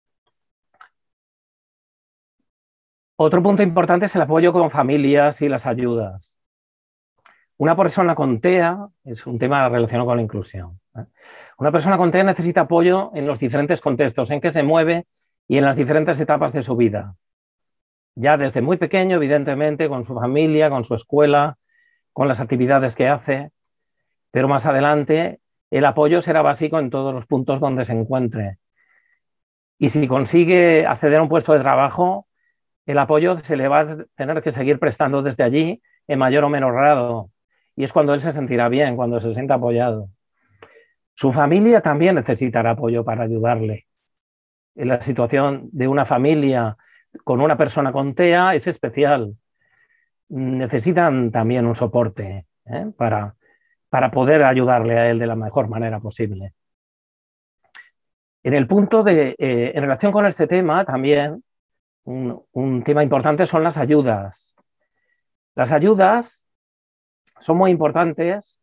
Otro punto importante es el apoyo con familias y las ayudas. Una persona con TEA es un tema relacionado con la inclusión. Una persona con TEA necesita apoyo en los diferentes contextos en que se mueve y en las diferentes etapas de su vida. Ya desde muy pequeño, evidentemente, con su familia, con su escuela, con las actividades que hace, pero más adelante el apoyo será básico en todos los puntos donde se encuentre. Y si consigue acceder a un puesto de trabajo, el apoyo se le va a tener que seguir prestando desde allí en mayor o menor grado. Y es cuando él se sentirá bien, cuando se sienta apoyado. Su familia también necesitará apoyo para ayudarle. En la situación de una familia con una persona con TEA es especial. Necesitan también un soporte para poder ayudarle a él de la mejor manera posible. En el punto en relación con este tema también, un tema importante son las ayudas. Las ayudas son muy importantes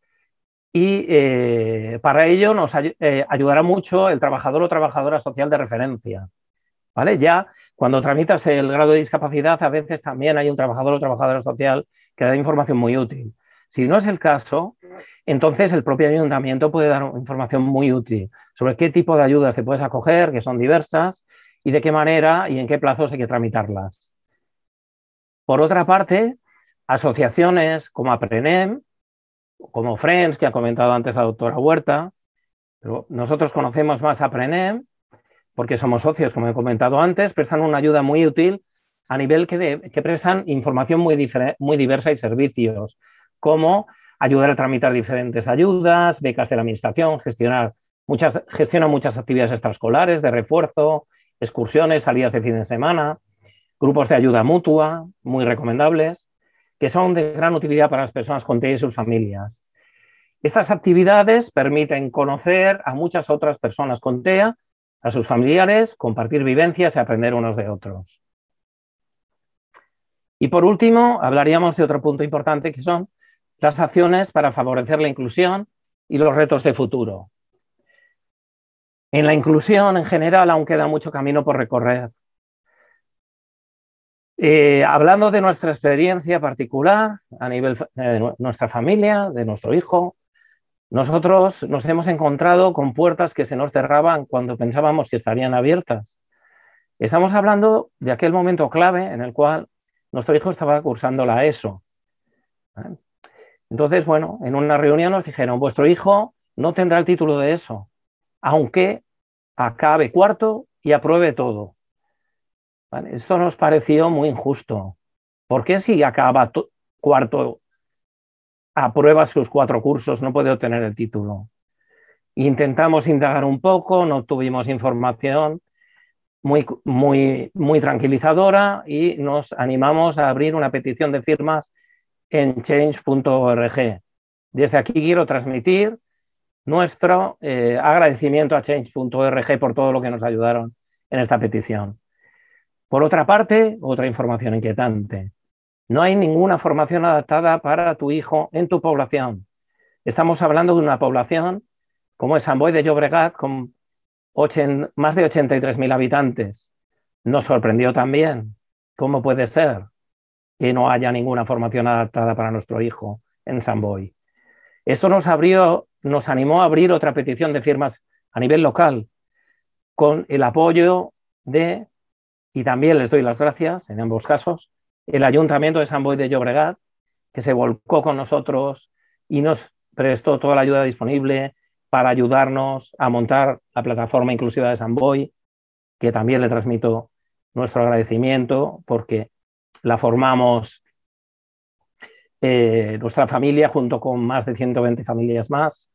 y para ello nos ayudará mucho el trabajador o trabajadora social de referencia, ¿vale? Ya cuando tramitas el grado de discapacidad, a veces también hay un trabajador o trabajadora social que da información muy útil. Si no es el caso, entonces el propio ayuntamiento puede dar información muy útil sobre qué tipo de ayudas te puedes acoger, que son diversas, y de qué manera y en qué plazos hay que tramitarlas. Por otra parte, asociaciones como APRENEM, como Friends, que ha comentado antes la doctora Huerta, pero nosotros conocemos más APRENEM porque somos socios, como he comentado antes, prestan una ayuda muy útil a nivel que prestan información muy diversa y servicios, como ayudar a tramitar diferentes ayudas, becas de la administración, gestiona muchas actividades extraescolares de refuerzo, excursiones, salidas de fin de semana, grupos de ayuda mutua, muy recomendables, que son de gran utilidad para las personas con TEA y sus familias. Estas actividades permiten conocer a muchas otras personas con TEA, a sus familiares, compartir vivencias y aprender unos de otros. Y por último, hablaríamos de otro punto importante, que son las acciones para favorecer la inclusión y los retos de futuro. En la inclusión en general aún queda mucho camino por recorrer. Hablando de nuestra experiencia particular a nivel de nuestra familia, de nuestro hijo, nosotros nos hemos encontrado con puertas que se nos cerraban cuando pensábamos que estarían abiertas. Estamos hablando de aquel momento clave en el cual nuestro hijo estaba cursando la ESO. Entonces, bueno, en una reunión nos dijeron, vuestro hijo no tendrá el título de ESO, aunque acabe cuarto y apruebe todo. ¿Vale? Esto nos pareció muy injusto. ¿Por qué si acaba cuarto, aprueba sus 4 cursos, no puede obtener el título? Intentamos indagar un poco, no tuvimos información muy tranquilizadora y nos animamos a abrir una petición de firmas en change.org. Desde aquí quiero transmitir nuestro agradecimiento a change.org por todo lo que nos ayudaron en esta petición. Por otra parte, otra información inquietante. No hay ninguna formación adaptada para tu hijo en tu población. Estamos hablando de una población como es Sant Boi de Llobregat, con más de 83.000 habitantes. Nos sorprendió también. ¿cómo puede ser que no haya ninguna formación adaptada para nuestro hijo en Sant Boi? Esto nos animó a abrir otra petición de firmas a nivel local, con el apoyo de, y también les doy las gracias en ambos casos, el Ayuntamiento de Sant Boi de Llobregat, que se volcó con nosotros y nos prestó toda la ayuda disponible para ayudarnos a montar la plataforma inclusiva de Sant Boi, que también le transmito nuestro agradecimiento porque la formamos nuestra familia junto con más de 120 familias más,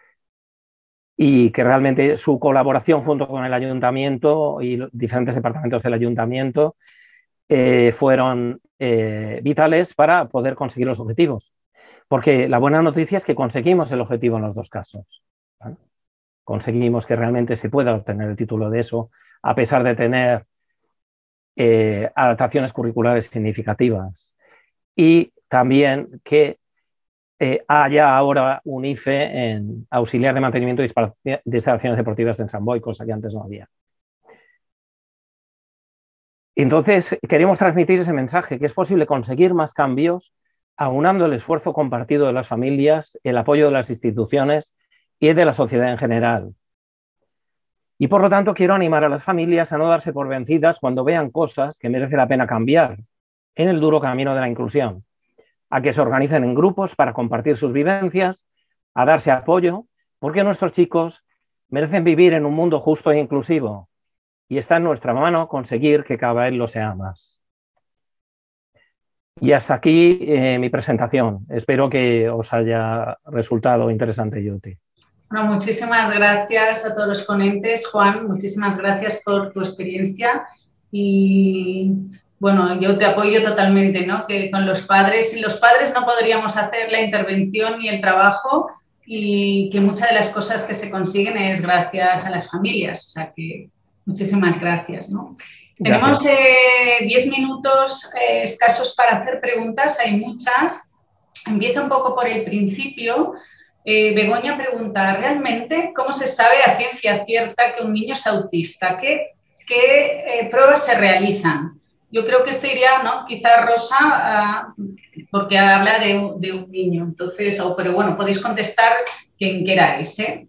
y que realmente su colaboración junto con el ayuntamiento y los diferentes departamentos del ayuntamiento fueron vitales para poder conseguir los objetivos. Porque la buena noticia es que conseguimos el objetivo en los dos casos, ¿vale? Conseguimos que realmente se pueda obtener el título de eso, a pesar de tener adaptaciones curriculares significativas. Y también que haya ahora un IFE en auxiliar de mantenimiento de instalaciones deportivas en Sant Boi, cosa que antes no había. Entonces, queremos transmitir ese mensaje, que es posible conseguir más cambios aunando el esfuerzo compartido de las familias, el apoyo de las instituciones y de la sociedad en general. Y por lo tanto, quiero animar a las familias a no darse por vencidas cuando vean cosas que merece la pena cambiar en el duro camino de la inclusión, a que se organicen en grupos para compartir sus vivencias, a darse apoyo, porque nuestros chicos merecen vivir en un mundo justo e inclusivo, y está en nuestra mano conseguir que cada vez lo sea más. Y hasta aquí mi presentación. Espero que os haya resultado interesante y útil. Bueno, muchísimas gracias a todos los ponentes. Juan, muchísimas gracias por tu experiencia y bueno, yo te apoyo totalmente, ¿no? Que con los padres, sin los padres no podríamos hacer la intervención ni el trabajo, y que muchas de las cosas que se consiguen es gracias a las familias. O sea que muchísimas gracias, ¿no? Gracias. Tenemos 10 minutos escasos para hacer preguntas, hay muchas. Empiezo un poco por el principio. Begoña pregunta, ¿realmente cómo se sabe a ciencia cierta que un niño es autista? ¿Qué pruebas se realizan? Yo creo que esto iría, ¿no? Quizá Rosa, porque habla de un niño. Entonces, pero bueno, podéis contestar quien queráis, ¿eh?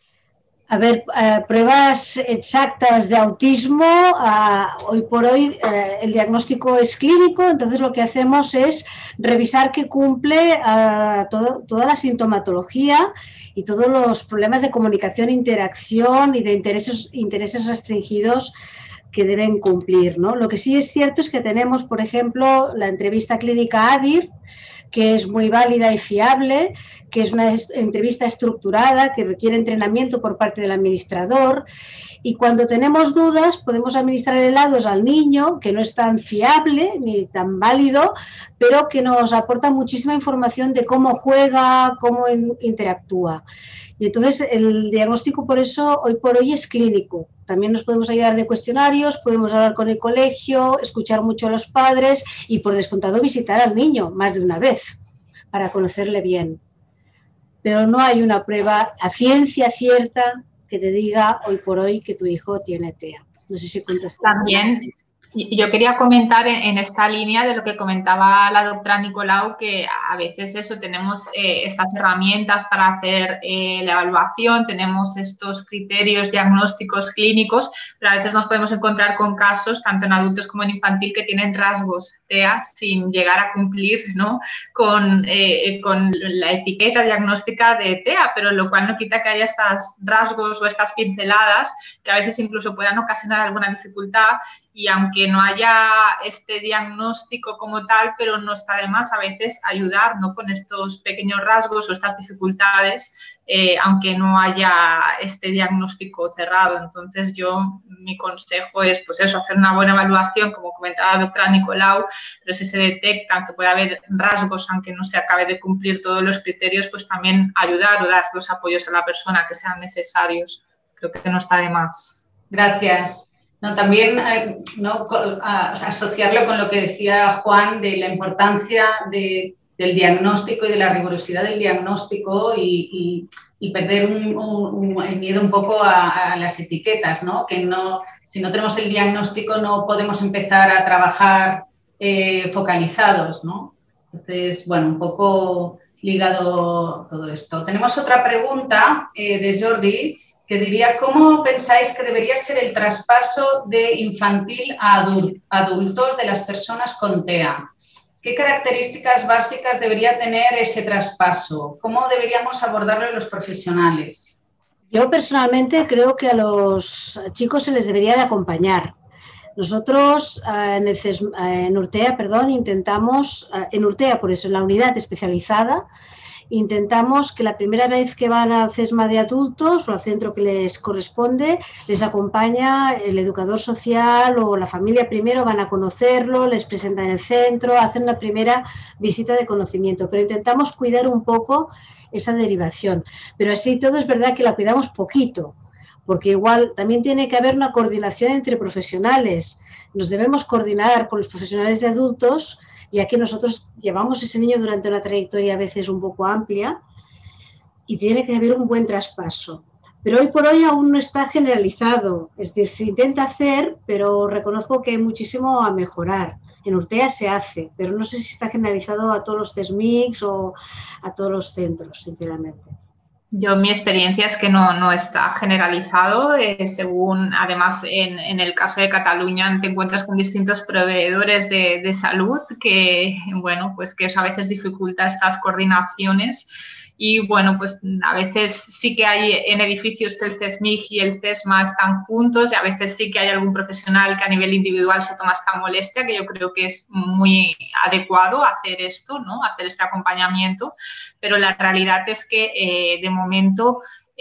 A ver, pruebas exactas de autismo, hoy por hoy el diagnóstico es clínico, entonces lo que hacemos es revisar que cumple toda la sintomatología y todos los problemas de comunicación, interacción y de intereses restringidos que deben cumplir, ¿no? Lo que sí es cierto es que tenemos, por ejemplo, la entrevista clínica ADIR, que es muy válida y fiable, que es una entrevista estructurada, que requiere entrenamiento por parte del administrador, y cuando tenemos dudas podemos administrar helados al niño, que no es tan fiable ni tan válido, pero que nos aporta muchísima información de cómo juega, cómo interactúa. Y entonces el diagnóstico por eso hoy por hoy es clínico. También nos podemos ayudar de cuestionarios, podemos hablar con el colegio, escuchar mucho a los padres y por descontado visitar al niño más de una vez para conocerle bien. Pero no hay una prueba a ciencia cierta que te diga hoy por hoy que tu hijo tiene TEA. No sé si contestaste. También yo quería comentar en esta línea de lo que comentaba la doctora Nicolau, que a veces eso, tenemos estas herramientas para hacer la evaluación, tenemos estos criterios diagnósticos clínicos, pero a veces nos podemos encontrar con casos, tanto en adultos como en infantil, que tienen rasgos TEA sin llegar a cumplir, ¿no? con la etiqueta diagnóstica de TEA, pero lo cual no quita que haya estos rasgos o estas pinceladas que a veces incluso puedan ocasionar alguna dificultad. Y aunque no haya este diagnóstico como tal, pero no está de más a veces ayudar, ¿no? Con estos pequeños rasgos o estas dificultades, aunque no haya este diagnóstico cerrado. Entonces, mi consejo es, pues eso, hacer una buena evaluación, como comentaba la doctora Nicolau, pero si se detecta que puede haber rasgos, aunque no se acabe de cumplir todos los criterios, pues también ayudar o dar los apoyos a la persona que sean necesarios. Creo que no está de más. Gracias. No, también ¿no? Asociarlo con lo que decía Juan de la importancia de del diagnóstico y de la rigurosidad del diagnóstico y perder el miedo un poco a las etiquetas, ¿no? Que si no tenemos el diagnóstico no podemos empezar a trabajar focalizados, ¿no? Entonces, bueno, un poco ligado todo esto. Tenemos otra pregunta de Jordi que diría, ¿cómo pensáis que debería ser el traspaso de infantil a adultos de las personas con TEA? ¿Qué características básicas debería tener ese traspaso? ¿Cómo deberíamos abordarlo los profesionales? Yo personalmente creo que a los chicos se les debería de acompañar. Nosotros en Urtea, intentamos, en Urtea, por eso en la unidad especializada, intentamos que la primera vez que van al CESMA de adultos o al centro que les corresponde, les acompaña el educador social o la familia primero, van a conocerlo, les presentan el centro, hacen la primera visita de conocimiento, pero intentamos cuidar un poco esa derivación. Pero así todo es verdad que la cuidamos poquito, porque igual también tiene que haber una coordinación entre profesionales. Nos debemos coordinar con los profesionales de adultos, ya que nosotros llevamos ese niño durante una trayectoria a veces un poco amplia y tiene que haber un buen traspaso. Pero hoy por hoy aún no está generalizado, es decir, se intenta hacer, pero reconozco que hay muchísimo a mejorar. En Urtea se hace, pero no sé si está generalizado a todos los CESMICs o a todos los centros, sinceramente. Yo, mi experiencia es que no está generalizado, según, además, en el caso de Cataluña te encuentras con distintos proveedores de salud que, bueno, pues que eso a veces dificulta estas coordinaciones y, bueno, pues a veces sí que hay en edificios que el CESMIC y el CESMA están juntos y a veces sí que hay algún profesional que a nivel individual se toma esta molestia, que yo creo que es muy adecuado hacer esto, ¿no? Hacer este acompañamiento, pero la realidad es que de momento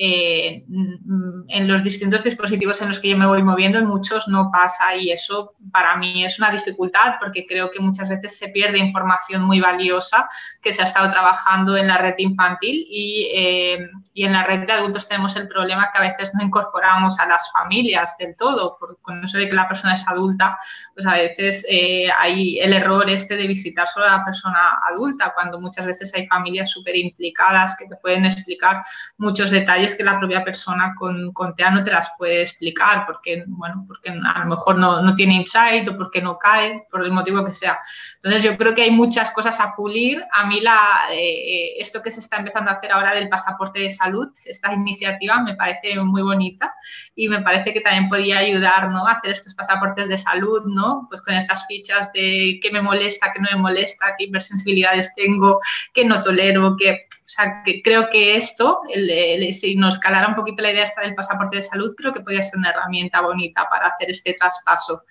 en los distintos dispositivos en los que yo me voy moviendo, en muchos no pasa y eso para mí es una dificultad porque creo que muchas veces se pierde información muy valiosa que se ha estado trabajando en la red infantil y en la red de adultos tenemos el problema que a veces no incorporamos a las familias del todo, con eso de que la persona es adulta, pues a veces hay el error de visitar solo a la persona adulta, cuando muchas veces hay familias súper implicadas que te pueden explicar muchos detalles que la propia persona con TEA no te las puede explicar porque, bueno, porque a lo mejor no tiene insight o porque no cae, por el motivo que sea. Entonces, yo creo que hay muchas cosas a pulir. A mí esto que se está empezando a hacer ahora del pasaporte de salud, esta iniciativa me parece muy bonita y me parece que también podría ayudar, ¿no?, a hacer estos pasaportes de salud, ¿no?, pues con estas fichas de qué me molesta, qué no me molesta, qué hipersensibilidades tengo, qué no tolero, o sea, que creo que esto, si nos calara un poquito la idea esta del pasaporte de salud, creo que podría ser una herramienta bonita para hacer este traspaso.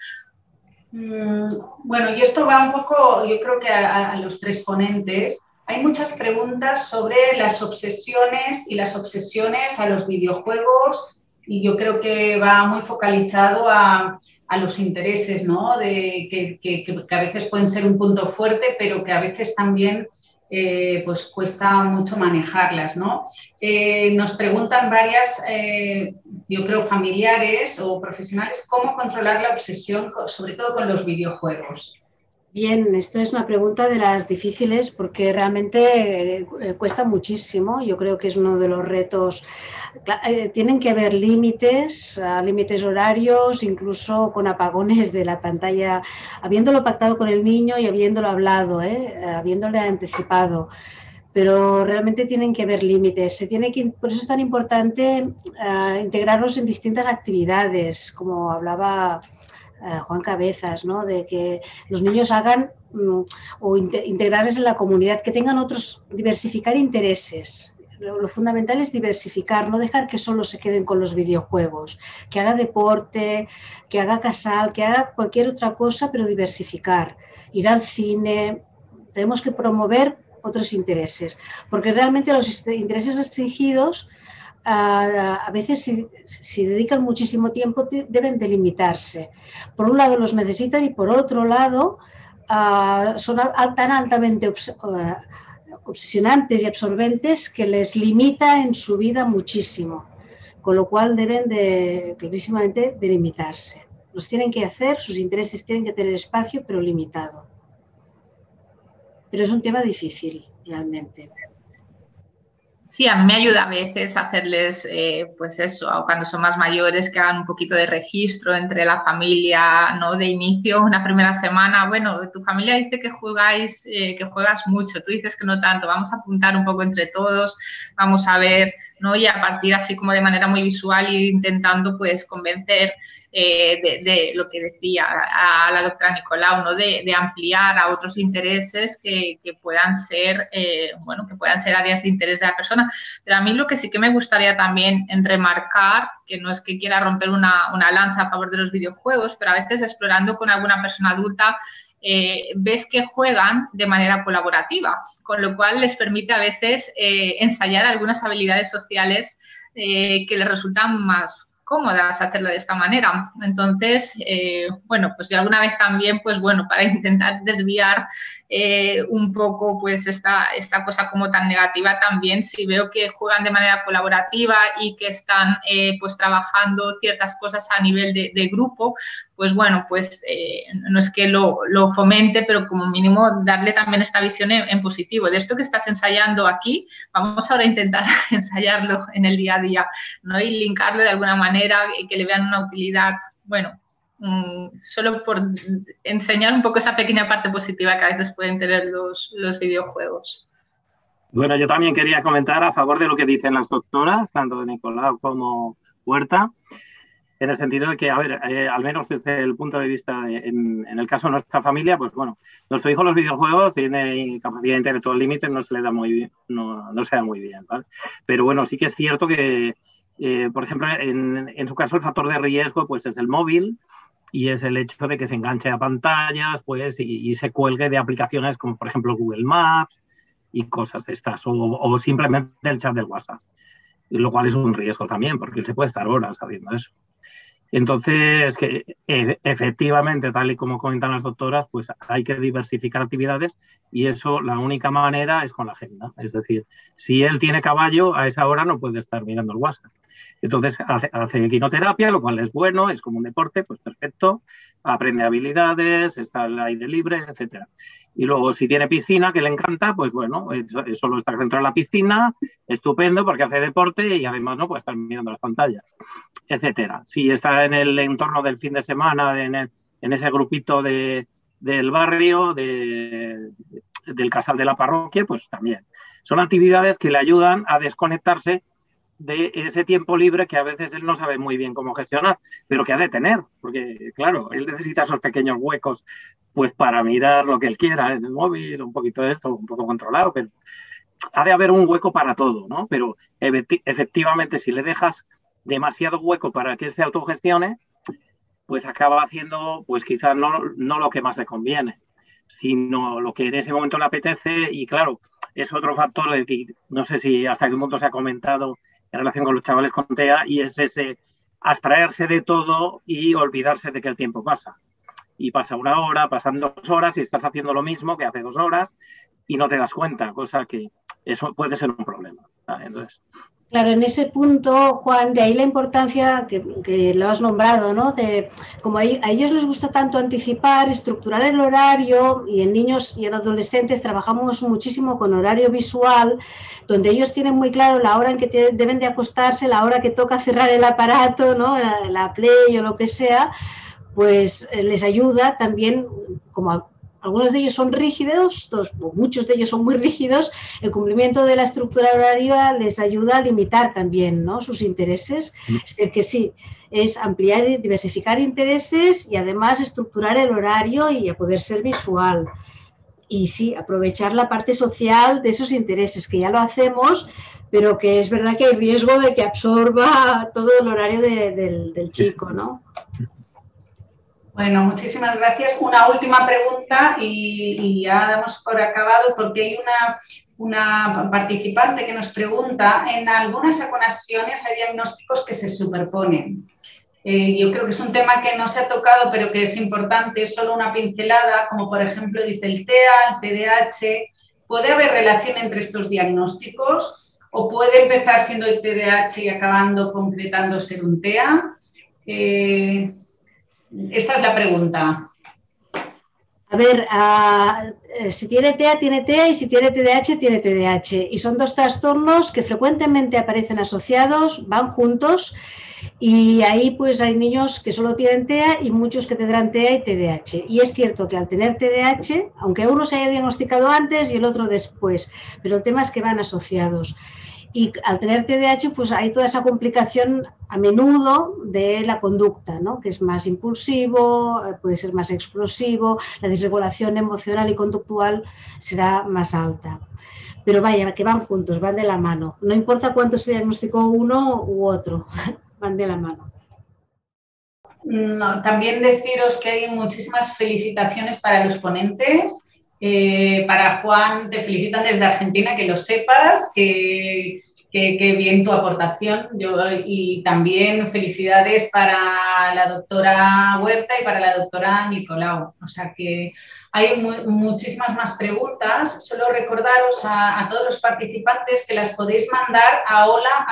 Bueno, y esto va un poco, yo creo que a los tres ponentes. Hay muchas preguntas sobre las obsesiones y las obsesiones a los videojuegos y yo creo que va muy focalizado a los intereses, ¿no? Que a veces pueden ser un punto fuerte, pero que a veces también pues cuesta mucho manejarlas, ¿no? Nos preguntan varias, yo creo, familiares o profesionales, cómo controlar la obsesión, sobre todo con los videojuegos. Bien, esto es una pregunta de las difíciles porque realmente cuesta muchísimo. Yo creo que es uno de los retos. Tienen que haber límites horarios, incluso con apagones de la pantalla, habiéndolo pactado con el niño y habiéndolo hablado, habiéndole anticipado. Pero realmente tienen que haber límites. Por eso es tan importante integrarlos en distintas actividades, como hablaba Juan Cabezas, ¿no?, de que los niños hagan o integrarles en la comunidad, que tengan diversificar intereses. Lo fundamental es diversificar, no dejar que solo se queden con los videojuegos, que haga deporte, que haga casal, que haga cualquier otra cosa, pero diversificar, ir al cine. Tenemos que promover otros intereses, porque realmente los intereses restringidos a veces si dedican muchísimo tiempo deben delimitarse. Por un lado los necesitan y por otro lado son tan altamente obsesionantes y absorbentes que les limita en su vida muchísimo, con lo cual deben clarísimamente delimitarse. Los tienen que hacer, sus intereses tienen que tener espacio, pero limitado. pero es un tema difícil realmente. Sí, a mí me ayuda a veces hacerles, pues eso, cuando son más mayores, que hagan un poquito de registro entre la familia, ¿no? De inicio, una primera semana. Bueno, tu familia dice que jugáis, que juegas mucho, tú dices que no tanto. Vamos a apuntar un poco entre todos, vamos a ver, ¿no? Y a partir así como de manera muy visual, ir intentando, pues, convencer de lo que decía a la doctora Nicolau, ¿no? De ampliar a otros intereses que puedan ser, bueno, que puedan ser áreas de interés de la persona. Pero a mí lo que sí que me gustaría también remarcar, que no es que quiera romper una lanza a favor de los videojuegos, pero a veces explorando con alguna persona adulta, ves que juegan de manera colaborativa, con lo cual les permite a veces ensayar algunas habilidades sociales que les resultan más cómodas hacerlo de esta manera. Entonces, bueno, pues yo alguna vez también, pues bueno, para intentar desviar un poco pues esta cosa como tan negativa, también si veo que juegan de manera colaborativa y que están pues trabajando ciertas cosas a nivel de grupo, pues bueno, pues no es que lo fomente, pero como mínimo darle también esta visión en positivo. De esto que estás ensayando aquí, vamos ahora a intentar ensayarlo en el día a día, ¿no? Y linkarlo de alguna manera, que le vean una utilidad, bueno, solo por enseñar un poco esa pequeña parte positiva que a veces pueden tener los videojuegos. Bueno, yo también quería comentar a favor de lo que dicen las doctoras, tanto de Nicolau como Huerta, en el sentido de que, a ver, al menos desde el punto de vista, en el caso de nuestra familia, pues bueno, nuestro hijo los videojuegos tiene capacidad intelectual límite, no se le da muy bien, no se da muy bien, ¿vale? Pero bueno, sí que es cierto que, por ejemplo, en su caso el factor de riesgo pues es el móvil y es el hecho de que se enganche a pantallas pues y se cuelgue de aplicaciones como, por ejemplo, Google Maps y cosas de estas, o simplemente el chat del WhatsApp, lo cual es un riesgo también, porque él se puede estar horas haciendo eso. Entonces, que efectivamente, tal y como comentan las doctoras, pues hay que diversificar actividades y eso, la única manera es con la agenda. Es decir, si él tiene caballo, a esa hora no puede estar mirando el WhatsApp. Entonces, hace quinoterapia, lo cual es bueno, es como un deporte, pues perfecto, aprende habilidades, está al aire libre, etcétera. Y luego, si tiene piscina, que le encanta, pues bueno, solo está centrado en la piscina, estupendo, porque hace deporte y además no puede estar mirando las pantallas, etcétera. Si está en el entorno del fin de semana, en ese grupito del barrio, del casal de la parroquia, pues también. Son actividades que le ayudan a desconectarse de ese tiempo libre que a veces él no sabe muy bien cómo gestionar, pero que ha de tener, porque claro, él necesita esos pequeños huecos pues para mirar lo que él quiera en el móvil, un poquito de esto, un poco controlado, pero ha de haber un hueco para todo, ¿no? Pero efectivamente, si le dejas demasiado hueco para que él se autogestione, pues acaba haciendo, pues quizás no lo que más le conviene, sino lo que en ese momento le apetece. Y claro, es otro factor del que no sé si hasta qué punto se ha comentado en relación con los chavales con TEA, y es ese abstraerse de todo y olvidarse de que el tiempo pasa. Y pasa una hora, pasan 2 horas y estás haciendo lo mismo que hace 2 horas y no te das cuenta, cosa que eso puede ser un problema, ¿vale? Entonces, claro, en ese punto, Juan, de ahí la importancia que lo has nombrado, ¿no? De como a ellos les gusta tanto anticipar, estructurar el horario, y en niños y en adolescentes trabajamos muchísimo con horario visual, donde ellos tienen muy claro la hora en que deben de acostarse, la hora que toca cerrar el aparato, ¿no? La Play o lo que sea, pues les ayuda también, como algunos de ellos son rígidos, muchos de ellos son muy rígidos, el cumplimiento de la estructura horaria les ayuda a limitar también, ¿no?, sus intereses. Es decir, que sí, es ampliar y diversificar intereses y además estructurar el horario y a poder ser visual. Y sí, aprovechar la parte social de esos intereses, que ya lo hacemos, pero que es verdad que hay riesgo de que absorba todo el horario del chico, ¿no? Bueno, muchísimas gracias. Una última pregunta y ya damos por acabado, porque hay una participante que nos pregunta: en algunas ocasiones hay diagnósticos que se superponen. Yo creo que es un tema que no se ha tocado, pero que es importante, solo una pincelada, como por ejemplo dice el TEA, el TDAH. ¿Puede haber relación entre estos diagnósticos o puede empezar siendo el TDAH y acabando concretando ser un TEA? Esta es la pregunta. A ver, si tiene TEA y si tiene TDAH, tiene TDAH. Y son dos trastornos que frecuentemente aparecen asociados, van juntos, y ahí pues hay niños que solo tienen TEA y muchos que tendrán TEA y TDAH. Y es cierto que al tener TDAH, aunque uno se haya diagnosticado antes y el otro después, pero el tema es que van asociados. Y al tener TDAH, pues hay toda esa complicación a menudo de la conducta, ¿no? Que es más impulsivo, puede ser más explosivo, la desregulación emocional y conductual será más alta. Pero vaya, que van juntos, van de la mano. No importa cuánto se diagnosticó uno u otro, van de la mano. No, también deciros que hay muchísimas felicitaciones para los ponentes. Para Juan, te felicitan desde Argentina, que lo sepas, que bien tu aportación. Y también felicidades para la doctora Huerta y para la doctora Nicolau. O sea que hay muchísimas más preguntas. Solo recordaros a todos los participantes que las podéis mandar a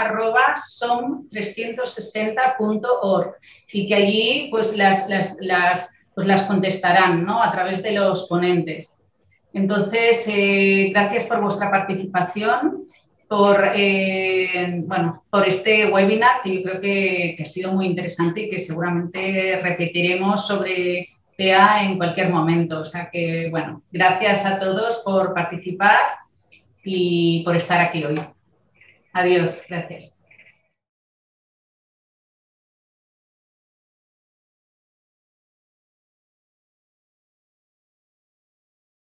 hola@som360.org y que allí pues las contestarán, ¿no? A través de los ponentes. Entonces, gracias por vuestra participación, por este webinar que yo creo que ha sido muy interesante y que seguramente repetiremos sobre TEA en cualquier momento. O sea que, bueno, gracias a todos por participar y por estar aquí hoy. Adiós, gracias.